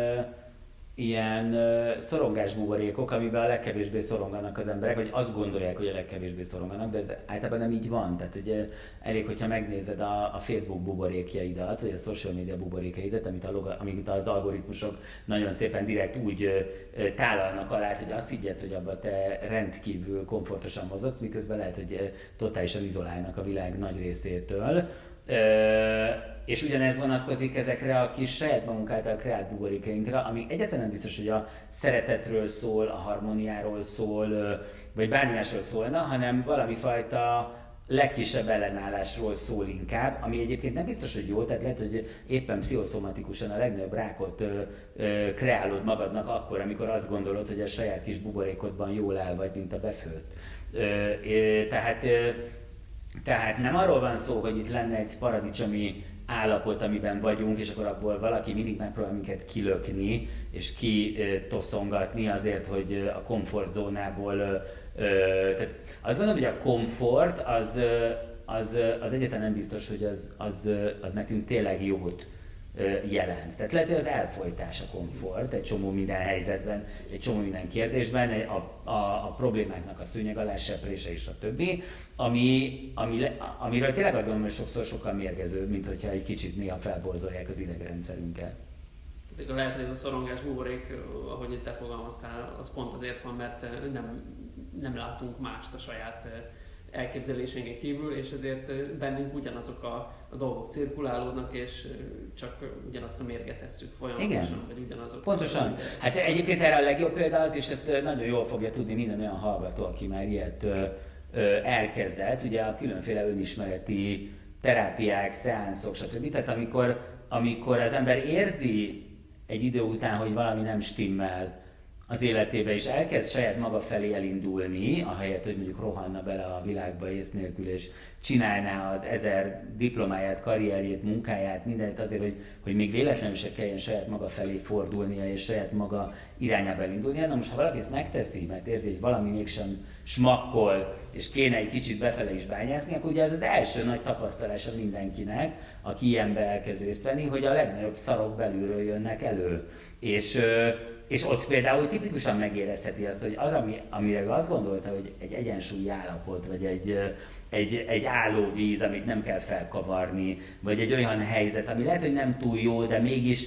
ilyen szorongás buborékok, amiben a legkevésbé szoronganak az emberek, vagy azt gondolják, hogy a legkevésbé szoronganak, de ez általában nem így van. Tehát ugye elég, hogyha megnézed a, a Facebook buborékjaidat, vagy a social media buborékjaidat, amit, a, amit az algoritmusok nagyon szépen direkt úgy tálalnak alá, hogy azt higgyed, hogy abban te rendkívül komfortosan mozogsz, miközben lehet, hogy totálisan izolálnak a világ nagy részétől. Ö, és ugyanez vonatkozik ezekre a kis saját magunk által kreált buborékainkra, ami egyáltalán nem biztos, hogy a szeretetről szól, a harmóniáról szól, vagy bármi másról szólna, hanem valami fajta legkisebb ellenállásról szól inkább, ami egyébként nem biztos, hogy jó, tehát lehet, hogy éppen pszichoszomatikusan a legnagyobb rákot ö, ö, kreálod magadnak akkor, amikor azt gondolod, hogy a saját kis buborékodban jól áll vagy, mint a befőtt. Ö, ö, tehát ö, Tehát nem arról van szó, hogy itt lenne egy paradicsomi állapot, amiben vagyunk, és akkor abból valaki mindig megpróbál minket kilökni, és kitoszongatni azért, hogy a komfortzónából tehát azt gondolom, hogy a komfort az, az, az egyáltalán nem biztos, hogy az, az, az nekünk tényleg jót jelent. Tehát lehet, hogy az elfojtás a komfort egy csomó minden helyzetben, egy csomó minden kérdésben, a, a, a problémáknak a szőnyeg alá seprése és a többi, ami, ami, amiről tényleg azt gondolom, hogy sokszor sokkal mérgezőbb, mint hogyha egy kicsit néha felborzolják az idegrendszerünket. Lehet, hogy ez a szorongás buborék, ahogy te fogalmaztál, az pont azért van, mert nem, nem látunk mást a saját elképzelésénken kívül, és ezért bennünk ugyanazok a, a dolgok cirkulálódnak, és csak ugyanazt a mérget tesszük folyamatosan, igen. vagy ugyanazok. Pontosan. Hát egyébként erre a legjobb példa az, és ezt nagyon jól fogja tudni minden olyan hallgató, aki már ilyet ö, ö, elkezdett, ugye a különféle önismereti terápiák, szeánszok, stb. Tehát amikor, amikor az ember érzi egy idő után, hogy valami nem stimmel az életébe, és elkezd saját maga felé elindulni, ahelyett, hogy mondjuk rohanna bele a világba ész nélkül, és csinálná az ezer diplomáját, karrierjét, munkáját, mindent azért, hogy, hogy még véletlenül se kelljen saját maga felé fordulnia, és saját maga irányába elindulnia. Na most, ha valaki ezt megteszi, mert érzi, hogy valami mégsem smakkol, és kéne egy kicsit befele is bányászni, akkor ugye ez az első nagy tapasztalása mindenkinek, aki ilyenbe elkezd részt venni, hogy a legnagyobb szarok belülről jönnek elő. És És ott például tipikusan megérezheti azt, hogy arra, amire ő azt gondolta, hogy egy egyensúlyi állapot, vagy egy, egy, egy állóvíz, amit nem kell felkavarni, vagy egy olyan helyzet, ami lehet, hogy nem túl jó, de mégis,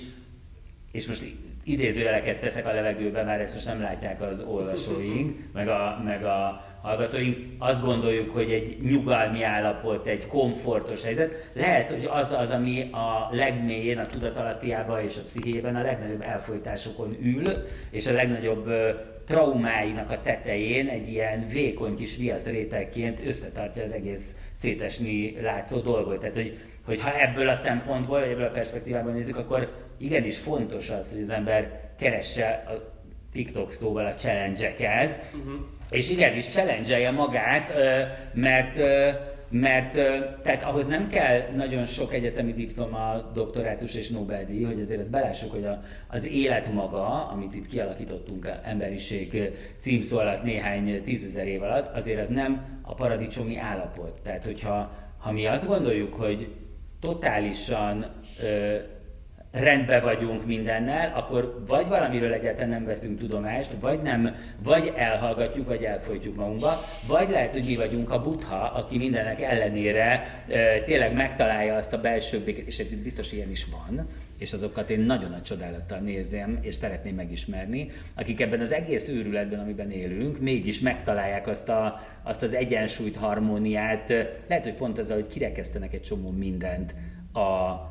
és most idézőjeleket teszek a levegőbe, mert ezt most nem látják az olvasóink, meg a, meg a hallgatóink, azt gondoljuk, hogy egy nyugalmi állapot, egy komfortos helyzet, lehet, hogy az az, ami a legmélyén, a tudatalattiában és a pszichéjében a legnagyobb elfojtásokon ül, és a legnagyobb traumáinak a tetején egy ilyen vékony kis viaszrétegként összetartja az egész szétesni látszó dolgot. Tehát, hogy, hogy ha ebből a szempontból, vagy ebből a perspektívában nézzük, akkor igenis fontos az, hogy az ember keresse a TikTok szóval a challenge-eket, uh-huh. és igenis challenge-elje magát, mert, mert tehát ahhoz nem kell nagyon sok egyetemi diploma, doktorátus és Nobel-díj, hogy azért ezt belássuk, hogy a, az élet maga, amit itt kialakítottunk a emberiség címszó alatt néhány tízezer év alatt, azért az nem a paradicsomi állapot. Tehát, hogyha ha mi azt gondoljuk, hogy totálisan ö, rendben vagyunk mindennel, akkor vagy valamiről egyáltalán nem veszünk tudomást, vagy nem, vagy elhallgatjuk, vagy elfojtjuk magunkba, vagy lehet, hogy mi vagyunk a Buddha, aki mindenek ellenére e, tényleg megtalálja azt a belső békét, és biztos ilyen is van, és azokat én nagyon nagy csodálattal nézem, és szeretném megismerni, akik ebben az egész őrületben, amiben élünk, mégis megtalálják azt, a, azt az egyensúlyt, harmóniát, lehet, hogy pont azzal, hogy kirekesztenek egy csomó mindent a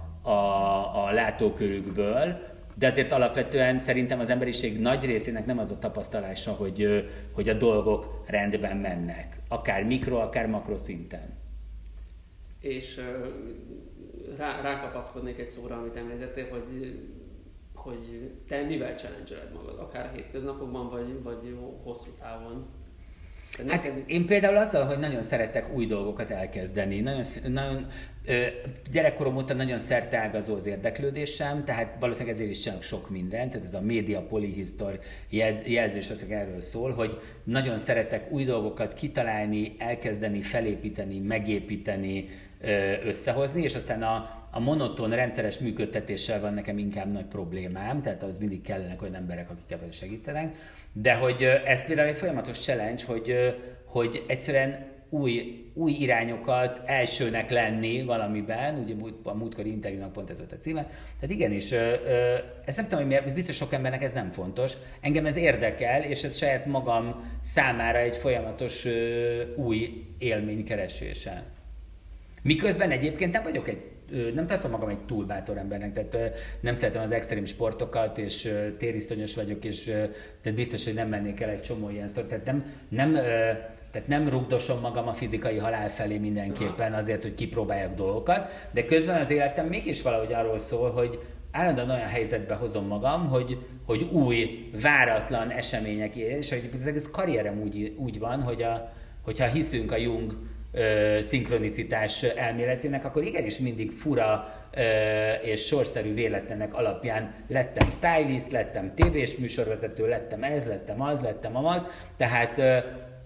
A, a látókörükből, de azért alapvetően szerintem az emberiség nagy részének nem az a tapasztalása, hogy, hogy a dolgok rendben mennek, akár mikro, akár makro szinten. És rá, rákapaszkodnék egy szóra, amit említettél, hogy, hogy te mivel challenge-eled magad, akár a hétköznapokban, vagy, vagy hosszú távon? Hát én például azzal, hogy nagyon szeretek új dolgokat elkezdeni, nagyon, nagyon gyerekkorom óta nagyon szerteágazó az érdeklődésem, tehát valószínűleg ezért is csinálok sok mindent, tehát ez a média polyhisztor jelzés az erről szól, hogy nagyon szeretek új dolgokat kitalálni, elkezdeni, felépíteni, megépíteni, összehozni, és aztán a, a monoton, rendszeres működtetéssel van nekem inkább nagy problémám, tehát az mindig kellenek olyan emberek, akik ebben segítenek, de hogy ez például egy folyamatos challenge, hogy, hogy egyszerűen új, új irányokat elsőnek lenni valamiben, ugye a múltkori interjúnak pont ez volt a címe, tehát igenis, ezt nem tudom, hogy miért, biztos sok embernek ez nem fontos, engem ez érdekel, és ez saját magam számára egy folyamatos új élmény keresése. Miközben egyébként nem vagyok egy, nem tartom magam egy túl bátor embernek, tehát nem szeretem az extrém sportokat, és térisztonyos vagyok, és tehát biztos, hogy nem mennék el egy csomó ilyen sztor, tehát nem, nem, tehát nem rugdosom magam a fizikai halál felé mindenképpen azért, hogy kipróbáljak dolgokat, de közben az életem mégis valahogy arról szól, hogy állandóan olyan helyzetbe hozom magam, hogy, hogy új, váratlan események, és hogy az egész karrierem úgy, úgy van, hogy a, hogyha hiszünk a Jung Ö, szinkronicitás elméletének, akkor igenis mindig fura ö, és sorszerű véletlenek alapján lettem stylist, lettem tévés műsorvezető, lettem ez, lettem az, lettem amaz, tehát ö,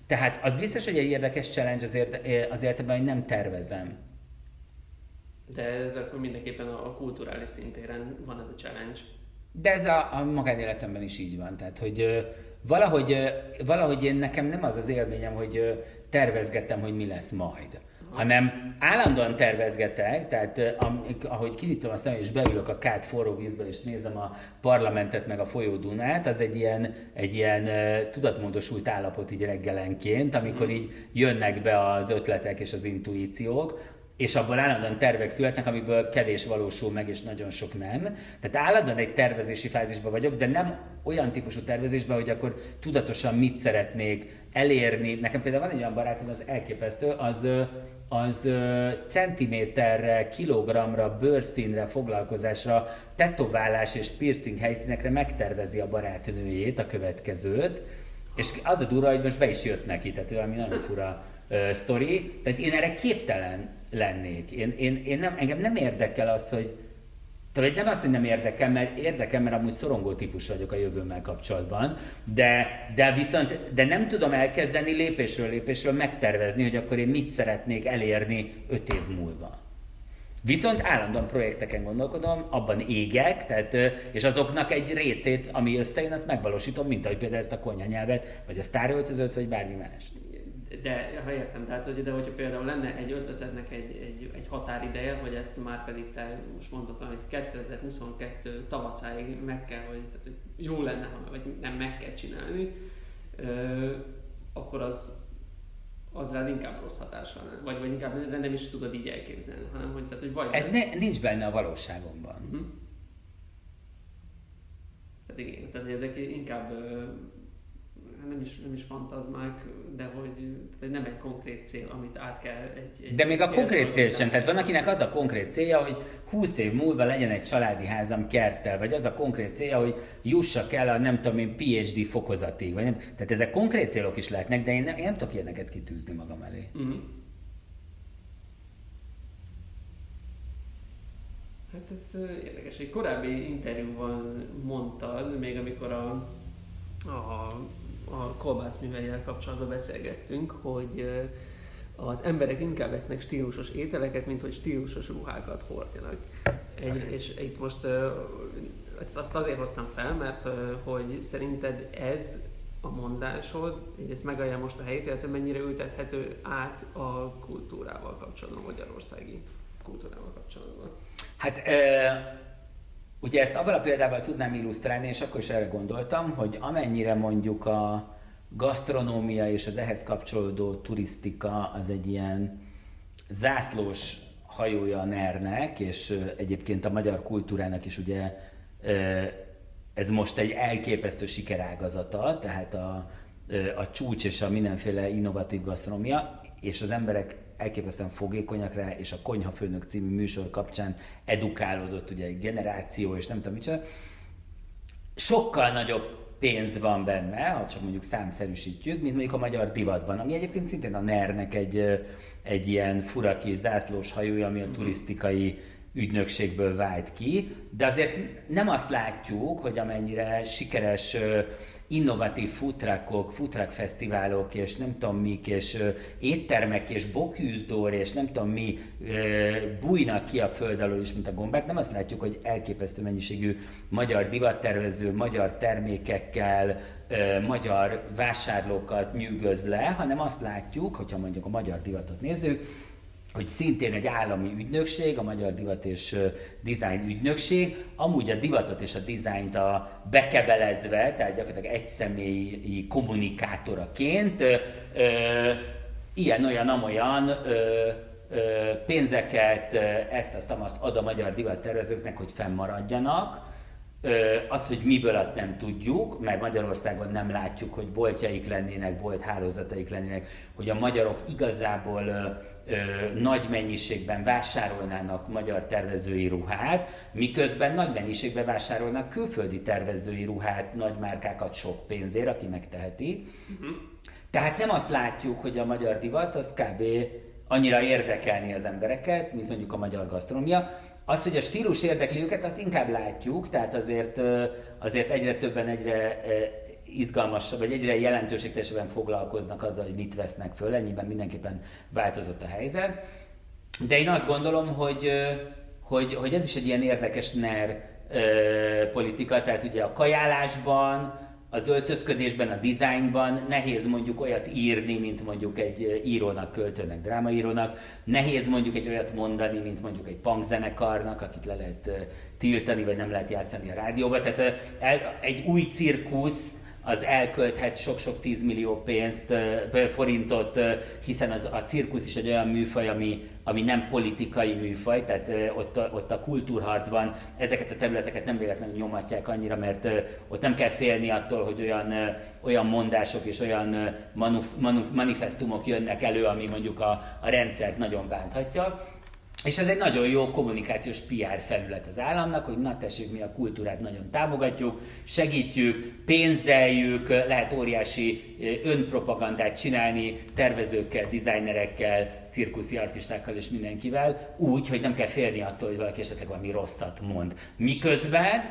Tehát az biztos, hogy egy érdekes challenge azért, az életemben, hogy nem tervezem. De ez akkor mindenképpen a, a kulturális szintéren van ez a challenge. De ez a, a magánéletemben is így van. Tehát, hogy ö, valahogy, ö, valahogy én nekem nem az az élményem, hogy ö, tervezgettem, hogy mi lesz majd. Hanem állandóan tervezgetek, tehát am, ahogy kinyitom a szemem és beülök a kád forró vízbe és nézem a parlamentet meg a folyó Dunát, az egy ilyen, egy ilyen uh, tudatmódosult állapot így reggelenként, amikor így jönnek be az ötletek és az intuíciók, és abból állandóan tervek születnek, amiből kevés valósul meg, és nagyon sok nem. Tehát állandóan egy tervezési fázisban vagyok, de nem olyan típusú tervezésben, hogy akkor tudatosan mit szeretnék elérni. Nekem például van egy olyan barátom, az elképesztő, az, az centiméterre, kilogramra, bőrszínre, foglalkozásra, tetoválás és piercing helyszínekre megtervezi a barátnőjét, a következőt, és az a durva, hogy most be is jött neki, tehát valami nagyon fura uh, sztori. Tehát én erre képtelen lennék. Én, én, én nem, engem nem érdekel az, hogy tehát nem az, hogy nem érdekel, mert érdekel, mert amúgy szorongó típus vagyok a jövőmmel kapcsolatban, de, de viszont de nem tudom elkezdeni lépésről lépésről megtervezni, hogy akkor én mit szeretnék elérni öt év múlva. Viszont állandóan projekteken gondolkodom, abban égek, tehát, és azoknak egy részét, ami összejön, azt megvalósítom, mint ahogy például ezt a konyhanyelvet, vagy a sztáröltözőt, vagy bármi mást. De, ha értem, tehát, hogy, de hogyha például lenne egy ötletednek egy, egy, egy határideje, hogy ezt már pedig te most mondok, amit kétezer-huszonkettő tavaszáig meg kell, hogy, tehát, hogy jó lenne, ha vagy nem meg kell csinálni, ö, akkor az, az rád inkább rossz hatással lenne. Vagy, vagy inkább de nem is tudod így elképzelni, hanem hogy, tehát, hogy vagy... Ez ne, nincs benne a valóságomban. Uh-huh. Tehát igen, tehát ezek inkább... Nem is, nem is fantazmák, de hogy tehát nem egy konkrét cél, amit át kell egy... egy de még a konkrét cél sem, tehát van akinek az a konkrét célja, hogy húsz év múlva legyen egy családi házam kerttel, vagy az a konkrét célja, hogy jussak el a nem tudom én pé há dé fokozatig, vagy nem. Tehát ezek konkrét célok is lehetnek, de én nem, én nem tudok ilyeneket kitűzni magam elé. Uh-huh. Hát ez érdekes. Egy korábbi interjúban mondtad, még amikor a, a a kolbászművellyel kapcsolatban beszélgettünk, hogy az emberek inkább esznek stílusos ételeket, mint hogy stílusos ruhákat hordjanak. Egy, és itt most azt azért hoztam fel, mert hogy szerinted ez a mondásod, és ezt megállja most a helyét, illetve mennyire ültethető át a kultúrával kapcsolatban, a magyarországi kultúrával kapcsolatban? Hát... E- Ugye ezt abban a példával tudnám illusztrálni, és akkor is erre gondoltam, hogy amennyire mondjuk a gasztronómia és az ehhez kapcsolódó turisztika az egy ilyen zászlós hajója a nernek, és egyébként a magyar kultúrának is ugye ez most egy elképesztő sikerágazata, tehát a, a csúcs és a mindenféle innovatív gasztronómia, és az emberek elképesztően fogékonyak rá, és a Konyhafőnök című műsor kapcsán edukálódott ugye egy generáció, és nem tudom micsoda. Sokkal nagyobb pénz van benne, ha csak mondjuk számszerűsítjük, mint mondjuk a magyar divatban, ami egyébként szintén a nernek egy, egy ilyen fura kis zászlós hajója, ami a turisztikai ügynökségből vált ki, de azért nem azt látjuk, hogy amennyire sikeres innovatív futrakok, futrak fesztiválok, és nem tudom mik, és éttermek, és boküzdor, és nem tudom mi bújnak ki a föld alól is, mint a gombák, nem azt látjuk, hogy elképesztő mennyiségű magyar divattervező, magyar termékekkel, magyar vásárlókat nyűgöz le, hanem azt látjuk, hogyha mondjuk a magyar divatot nézzük, hogy szintén egy állami ügynökség, a Magyar Divat és Design Ügynökség, amúgy a divatot és a dizájnt a bekebelezve, tehát gyakorlatilag egyszemélyi kommunikátoraként ö, ö, ilyen-olyan-amolyan ö, ö, pénzeket, ezt-azt-azt ad a magyar divattervezőknek, hogy fennmaradjanak. Azt, hogy miből, azt nem tudjuk, mert Magyarországon nem látjuk, hogy boltjaik lennének, bolt hálózataik lennének, hogy a magyarok igazából ö, ö, nagy mennyiségben vásárolnának magyar tervezői ruhát, miközben nagy mennyiségben vásárolnak külföldi tervezői ruhát, nagy márkákat sok pénzért, aki megteheti. Uh-huh. Tehát nem azt látjuk, hogy a magyar divat az kb. Annyira érdekelni az embereket, mint mondjuk a magyar gasztronómia. Az, hogy a stílus érdekli őket, azt inkább látjuk, tehát azért, azért egyre többen, egyre izgalmasabb, vagy egyre jelentőségteljesebben foglalkoznak azzal, hogy mit vesznek föl, ennyiben mindenképpen változott a helyzet. De én azt gondolom, hogy, hogy, hogy ez is egy ilyen érdekes NER politika, tehát ugye a kajálásban, az öltözködésben, a dizájnban nehéz mondjuk olyat írni, mint mondjuk egy írónak, költőnek, drámaírónak, nehéz mondjuk egy olyat mondani, mint mondjuk egy punkzenekarnak, akit le lehet tiltani, vagy nem lehet játszani a rádióba. Tehát egy új cirkusz az elkölthet sok-sok tízmillió pénzt, forintot, hiszen az, a cirkusz is egy olyan műfaj, ami, ami nem politikai műfaj, tehát ott a, ott a kultúrharcban ezeket a területeket nem véletlenül nyomatják annyira, mert ott nem kell félni attól, hogy olyan, olyan mondások és olyan manuf, manuf, manifestumok jönnek elő, ami mondjuk a, a rendszert nagyon bánthatja. És ez egy nagyon jó kommunikációs pé er felület az államnak, hogy na tessék, mi a kultúrát nagyon támogatjuk, segítjük, pénzeljük, lehet óriási önpropagandát csinálni tervezőkkel, designerekkel, cirkuszi artistákkal és mindenkivel, úgy, hogy nem kell félni attól, hogy valaki esetleg valami rosszat mond. Miközben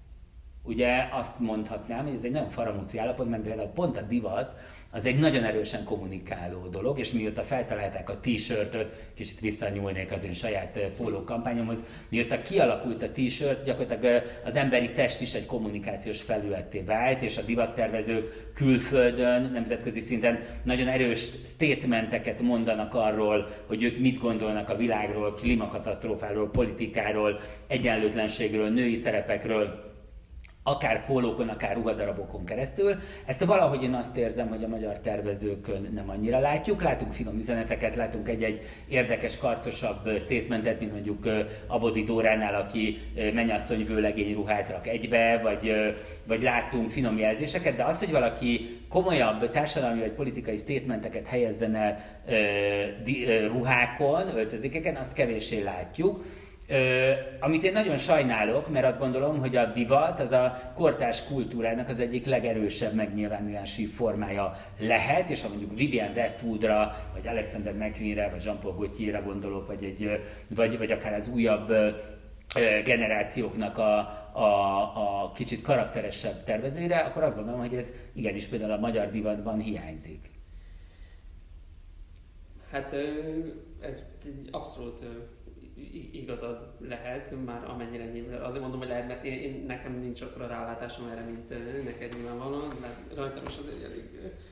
ugye azt mondhatnám, hogy ez egy nagyon faramúci állapot, mert például pont a divat az egy nagyon erősen kommunikáló dolog, és mióta feltalálták a t-shirtöt, kicsit visszanyúlnék az én saját póló kampányomhoz, mióta kialakult a t-shirt, gyakorlatilag az emberi test is egy kommunikációs felületté vált, és a divattervezők külföldön, nemzetközi szinten nagyon erős statementeket mondanak arról, hogy ők mit gondolnak a világról, klímakatasztrófáról, politikáról, egyenlőtlenségről, női szerepekről, akár pólókon, akár ruhadarabokon keresztül. Ezt valahogy én azt érzem, hogy a magyar tervezőkön nem annyira látjuk. Látunk finom üzeneteket, látunk egy-egy érdekes, karcosabb statementet, mint mondjuk Abodi Dóránál, aki mennyasszony vőlegény ruhát rak egybe, vagy, vagy láttunk finom jelzéseket, de az, hogy valaki komolyabb társadalmi vagy politikai statementeket helyezzen el ruhákon, öltözékeken, azt kevéssé látjuk. Ö, amit én nagyon sajnálok, mert azt gondolom, hogy a divat az a kortárs kultúrának az egyik legerősebb megnyilvánulási formája lehet, és ha mondjuk Vivienne Westwoodra, vagy Alexander McQueenre, vagy Jean-Paul Gaultierre gondolok, vagy, egy, vagy, vagy akár az újabb ö, generációknak a, a, a kicsit karakteresebb tervezőire, akkor azt gondolom, hogy ez igenis például a magyar divatban hiányzik. Hát ez abszolút igazad lehet, már amennyire nyilván. Azért mondom, hogy lehet, mert én, én, nekem nincs akkora rálátásom erre, mint neked nyilvánvalóan, mert rajtam is azért elég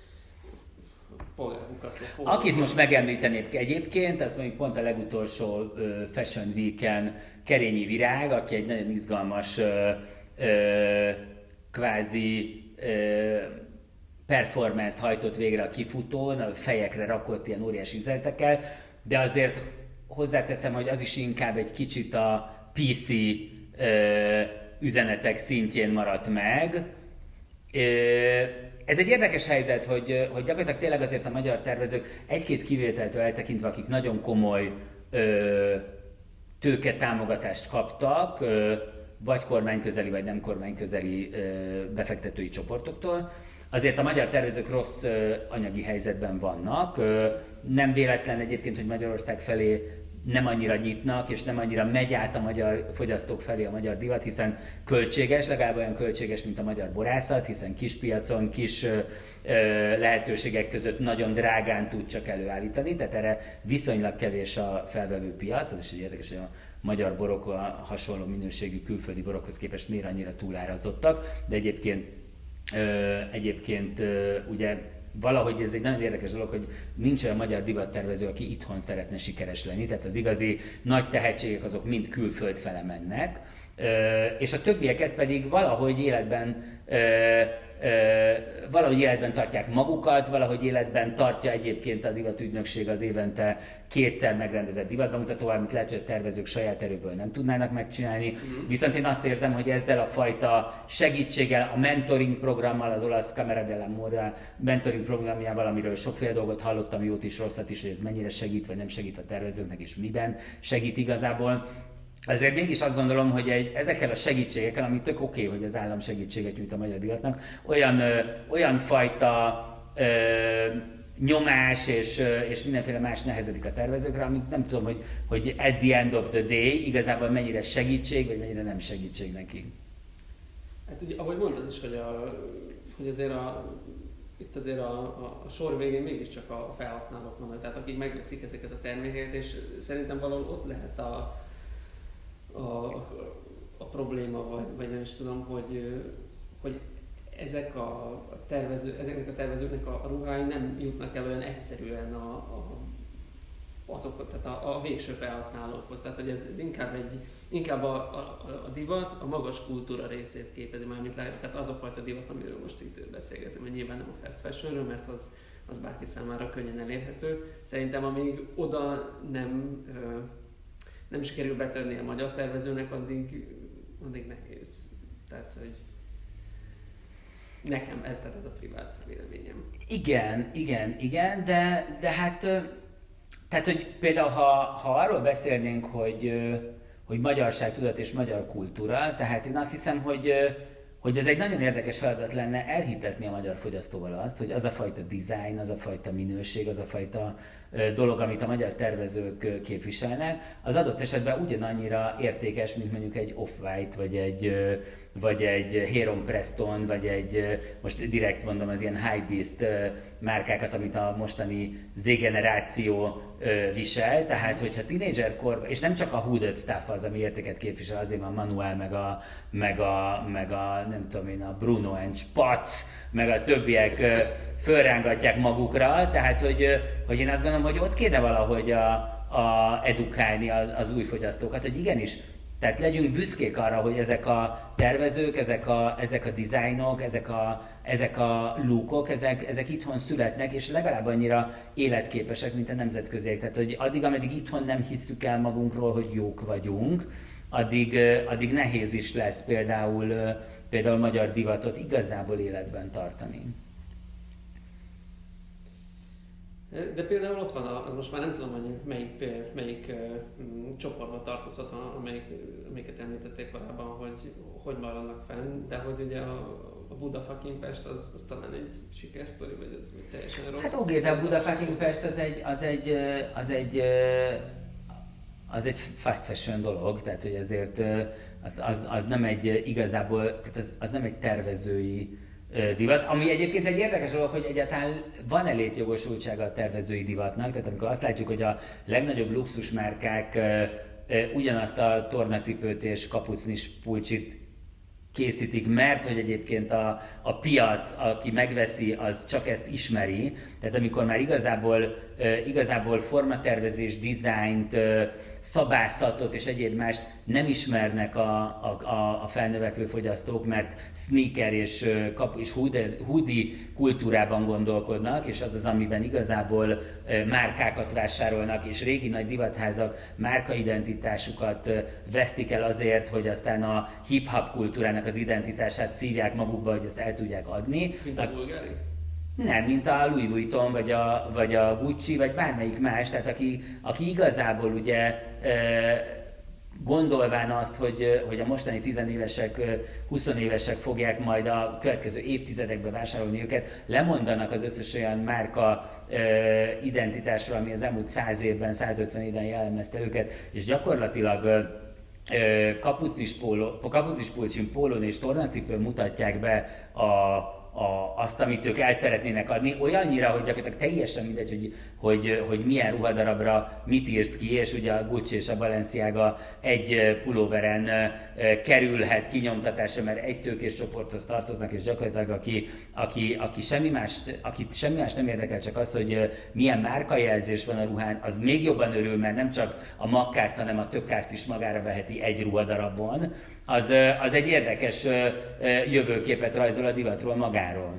polgármunkaszló. Akit most megemlítenék egyébként, az mondjuk pont a legutolsó uh, Fashion Week-en Kerényi Virág, aki egy nagyon izgalmas uh, uh, kvázi uh, performance-t hajtott végre a kifutón, a fejekre rakott ilyen óriási üzenetekkel, de azért hozzáteszem, hogy az is inkább egy kicsit a pé cé ö, üzenetek szintjén maradt meg. Ö, ez egy érdekes helyzet, hogy, hogy gyakorlatilag tényleg azért a magyar tervezők egy-két kivételtől eltekintve, akik nagyon komoly ö, tőketámogatást kaptak, ö, vagy kormányközeli, vagy nem kormányközeli ö, befektetői csoportoktól, azért a magyar tervezők rossz ö, anyagi helyzetben vannak. Ö, nem véletlen egyébként, hogy Magyarország felé nem annyira nyitnak, és nem annyira megy át a magyar fogyasztók felé a magyar divat, hiszen költséges, legalább olyan költséges, mint a magyar borászat, hiszen kis piacon, kis ö, lehetőségek között nagyon drágán tud csak előállítani, tehát erre viszonylag kevés a felvevő piac. Az is egy érdekes, hogy a magyar borok a hasonló minőségű külföldi borokhoz képest miért annyira túlárazottak, de egyébként, ö, egyébként ö, ugye valahogy ez egy nagyon érdekes dolog, hogy nincs olyan magyar divattervező, aki itthon szeretne sikeres lenni, tehát az igazi nagy tehetségek azok mind külföld fele mennek, és a többieket pedig valahogy életben valahogy életben tartják magukat, valahogy életben tartja egyébként a divatügynökség az évente kétszer megrendezett divatbemutatóval, amit lehet, hogy a tervezők saját erőből nem tudnának megcsinálni. Mm. Viszont én azt érzem, hogy ezzel a fajta segítséggel, a mentoring programmal, az olasz Camera della Moda mentoring programjával, amiről sokféle dolgot hallottam, jót is, rosszat is, hogy ez mennyire segít, vagy nem segít a tervezőknek, és miben segít igazából. Azért mégis azt gondolom, hogy egy, ezekkel a segítségekkel, ami tök oké, okay, hogy az állam segítséget nyújt a magyar divatnak, olyan, ö, olyan fajta ö, nyomás és, ö, és mindenféle más nehezedik a tervezőkre, amit nem tudom, hogy, hogy at the end of the day igazából mennyire segítség, vagy mennyire nem segítség neki. Hát ugye, ahogy mondtad is, hogy, a, hogy azért a, itt azért a, a, a sor végén mégiscsak a felhasználók vannak, tehát akik megveszik ezeket a termékeket, és szerintem valahol ott lehet a, a, a probléma, vagy, vagy nem is tudom, hogy, hogy ezek a tervező, ezeknek a tervezőknek a ruhái nem jutnak el olyan egyszerűen a, a, azok, tehát a, a végső felhasználókhoz. Tehát hogy ez, ez inkább, egy, inkább a, a, a divat a magas kultúra részét képezi, mármint lehet, tehát az a fajta divat, amiről most itt beszélgetünk, mert nyilván nem a fast fashionről, mert az, az bárki számára könnyen elérhető. Szerintem amíg oda nem, nem sikerül betörni a magyar tervezőnek, addig, addig nehéz. Tehát, hogy nekem ez, tehát ez a privát véleményem. Igen, igen, igen, de, de hát, tehát, hogy például ha, ha arról beszélnénk, hogy, hogy magyarságtudat és magyar kultúra, tehát én azt hiszem, hogy, hogy ez egy nagyon érdekes feladat lenne elhitetni a magyar fogyasztóval azt, hogy az a fajta design, az a fajta minőség, az a fajta dolog, amit a magyar tervezők képviselnek, az adott esetben ugyanannyira értékes, mint mondjuk egy Off-White, vagy egy, vagy egy Heron Preston, vagy egy, most direkt mondom, az ilyen high-beast márkákat, amit a mostani Z-generáció visel. Tehát, hogyha tínédzser korban, és nem csak a hooded stuff az, ami értéket képvisel, azért van Manuel, meg a, meg a, meg a nem tudom én, a Bruno and Spatz, meg a többiek fölrángatják magukra, tehát, hogy, hogy én azt gondolom, hogy ott kéne valahogy a, a edukálni az, az új fogyasztókat, hogy igenis, tehát legyünk büszkék arra, hogy ezek a tervezők, ezek a, ezek a dizájnok, ezek a, ezek a lookok, ezek, ezek itthon születnek, és legalább annyira életképesek, mint a nemzetköziek. Tehát, hogy addig, ameddig itthon nem hisszük el magunkról, hogy jók vagyunk, addig, addig nehéz is lesz például, például magyar divatot igazából életben tartani. De például ott van, a, az most már nem tudom, hogy melyik, melyik uh, csoportba tartozhat, amelyik, amelyiket említették korábban, hogy hogy maradnak fenn, de hogy ugye a, a Buda fucking Pest az, az talán egy sikersztori, vagy ez teljesen rossz. Hát oké, de a Buda fucking Pest az egy, az egy, az egy, az egy fast fashion dolog, tehát hogy ezért az, az, az nem egy igazából, tehát az, az nem egy tervezői divat, ami egyébként egy érdekes dolog, hogy egyáltalán van-e létjogosultsága a tervezői divatnak, tehát amikor azt látjuk, hogy a legnagyobb luxusmárkák ugyanazt a tornacipőt és kapucnis pulcsit készítik, mert hogy egyébként a, a piac, aki megveszi, az csak ezt ismeri, tehát amikor már igazából, igazából formatervezés, dizájnt, szabászatot és egyéb mást nem ismernek a, a, a felnövekvő fogyasztók, mert sneaker és, és hoodie kultúrában gondolkodnak, és az az, amiben igazából márkákat vásárolnak, és régi nagy divatházak márkaidentitásukat vesztik el azért, hogy aztán a hip-hop kultúrának az identitását szívják magukba, hogy ezt el tudják adni. Mint a bulgári? Nem, mint a Louis Vuitton, vagy a, vagy a Gucci, vagy bármelyik más, tehát aki, aki igazából ugye e, gondolván azt, hogy, hogy a mostani tizenévesek, huszonévesek fogják majd a következő évtizedekben vásárolni őket, lemondanak az összes olyan márka e, identitásról, ami az elmúlt száz évben, százötven évben jellemezte őket, és gyakorlatilag e, kapucnis pulcsin, pólón és tornacipőn mutatják be a A, azt, amit ők el szeretnének adni, olyannyira, hogy gyakorlatilag teljesen mindegy, hogy, hogy, hogy milyen ruhadarabra mit írsz ki, és ugye a Gucci és a Balenciaga egy pulóveren kerülhet kinyomtatásra, mert egy tőkés csoporthoz tartoznak, és gyakorlatilag aki, aki, aki semmi más, akit semmi más nem érdekel, csak azt, hogy milyen márkajelzés van a ruhán, az még jobban örül, mert nem csak a magkázt, hanem a tökkázt is magára veheti egy ruhadarabon. Az, az egy érdekes jövőképet rajzol a divatról magáról.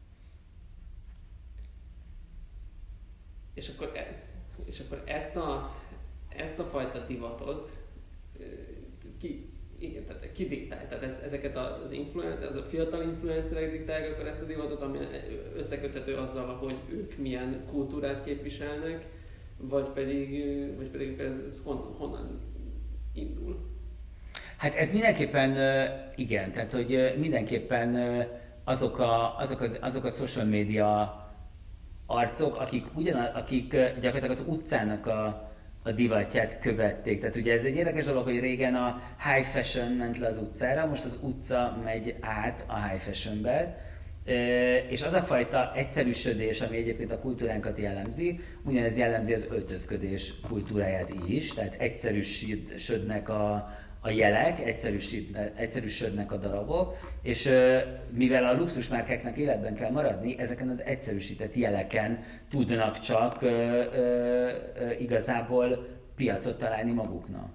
És akkor, és akkor ezt, a, ezt a fajta divatot ki, igen, tehát ki diktál? Tehát ez, ezeket az, influen, ez a fiatal influencerek diktálják akkor ezt a divatot, ami összeköthető azzal, hogy ők milyen kultúrát képviselnek, vagy pedig, vagy pedig ez, ez hon, honnan indul? Hát ez mindenképpen igen, tehát hogy mindenképpen azok a, azok az, azok a social media arcok, akik, ugyan, akik gyakorlatilag az utcának a, a divatját követték. Tehát ugye ez egy érdekes dolog, hogy régen a high fashion ment le az utcára, most az utca megy át a high fashionbe, És az a fajta egyszerűsödés, ami egyébként a kultúránkat jellemzi, ugyanez jellemzi az öltözködés kultúráját is, tehát egyszerűsödnek a, a jelek, egyszerűsödnek a darabok, és mivel a luxusmárkáknak életben kell maradni, ezeken az egyszerűsített jeleken tudnak csak ö, ö, ö, igazából piacot találni maguknak.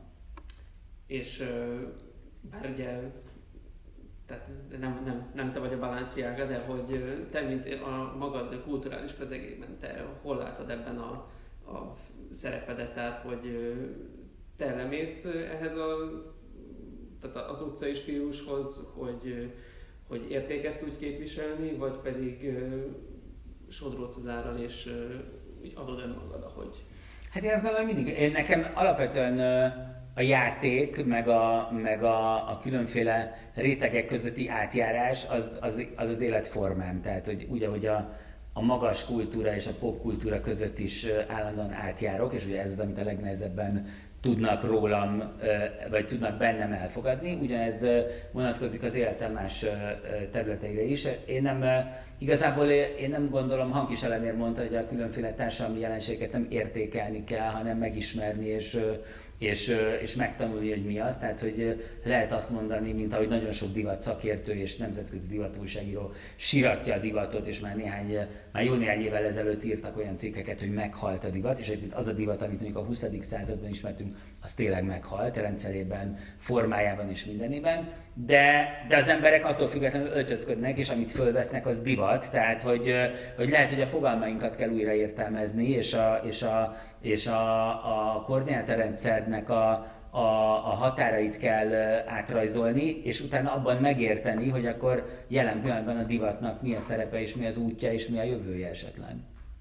És bár ugye, tehát nem, nem, nem te vagy a Balenciaga, de hogy te, mint a magad kulturális közegében, te hol látod ebben a, a szerepedet, tehát hogy te lemész ehhez a, tehát az utcai stílushoz, hogy, hogy értéket tudj képviselni, vagy pedig sodródsz az árral és adod önmagad, ahogy... Hát én azt gondolom mindig, én nekem alapvetően a játék, meg a, meg a, a különféle rétegek közötti átjárás az az, az, az életformám. Tehát, hogy úgy, ahogy a, a magas kultúra és a popkultúra között is állandóan átjárok, és ugye ez az, amit a legnehezebben tudnak rólam, vagy tudnak bennem elfogadni. Ugyanez vonatkozik az életem más területeire is. Én nem, igazából én nem gondolom, Hankis Elemér mondta, hogy a különféle társadalmi jelenségeket nem értékelni kell, hanem megismerni és És, és megtanulni, hogy mi az. Tehát, hogy lehet azt mondani, mint ahogy nagyon sok divat szakértő és nemzetközi divatújságíró síratja a divatot, és már, néhány, már jó néhány évvel ezelőtt írtak olyan cikkeket, hogy meghalt a divat, és egyébként az a divat, amit mondjuk a huszadik században ismertünk, az tényleg meghalt, rendszerében, formájában és mindenében. De, de az emberek attól függetlenül öltözködnek, és amit fölvesznek, az divat. Tehát, hogy, hogy lehet, hogy a fogalmainkat kell újra értelmezni, és a, és a, és a, a koordinátorrendszernek a, a, a határait kell átrajzolni, és utána abban megérteni, hogy akkor jelen pillanatban a divatnak mi a szerepe, és mi az útja, és mi a jövője esetleg.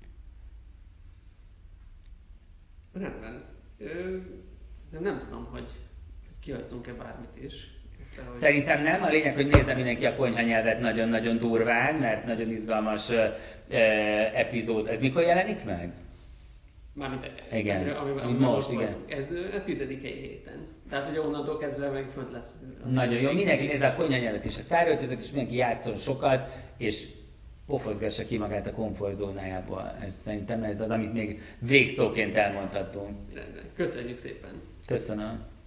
Rendben. Ö, de nem tudom, hogy, hogy kihagytunk-e bármit is. Hogy... Szerintem nem. A lényeg, hogy nézze mindenki a konyha nyelvet nagyon-nagyon durván, mert nagyon izgalmas uh, epizód. Ez mikor jelenik meg? Mármint igen, amiben, amiben, amiben most, most igen. Ez a tizedikei héten. Tehát, hogy onnantól kezdve meg fönt lesz. Nagyon jó, mindenki nézze a konyha nyelvet és a sztáröltözőt, és mindenki játszon sokat, és pofozgassa ki magát a komfortzónájából. Ez, szerintem ez az, amit még végszóként elmondhatunk. Köszönjük szépen! Köszönöm!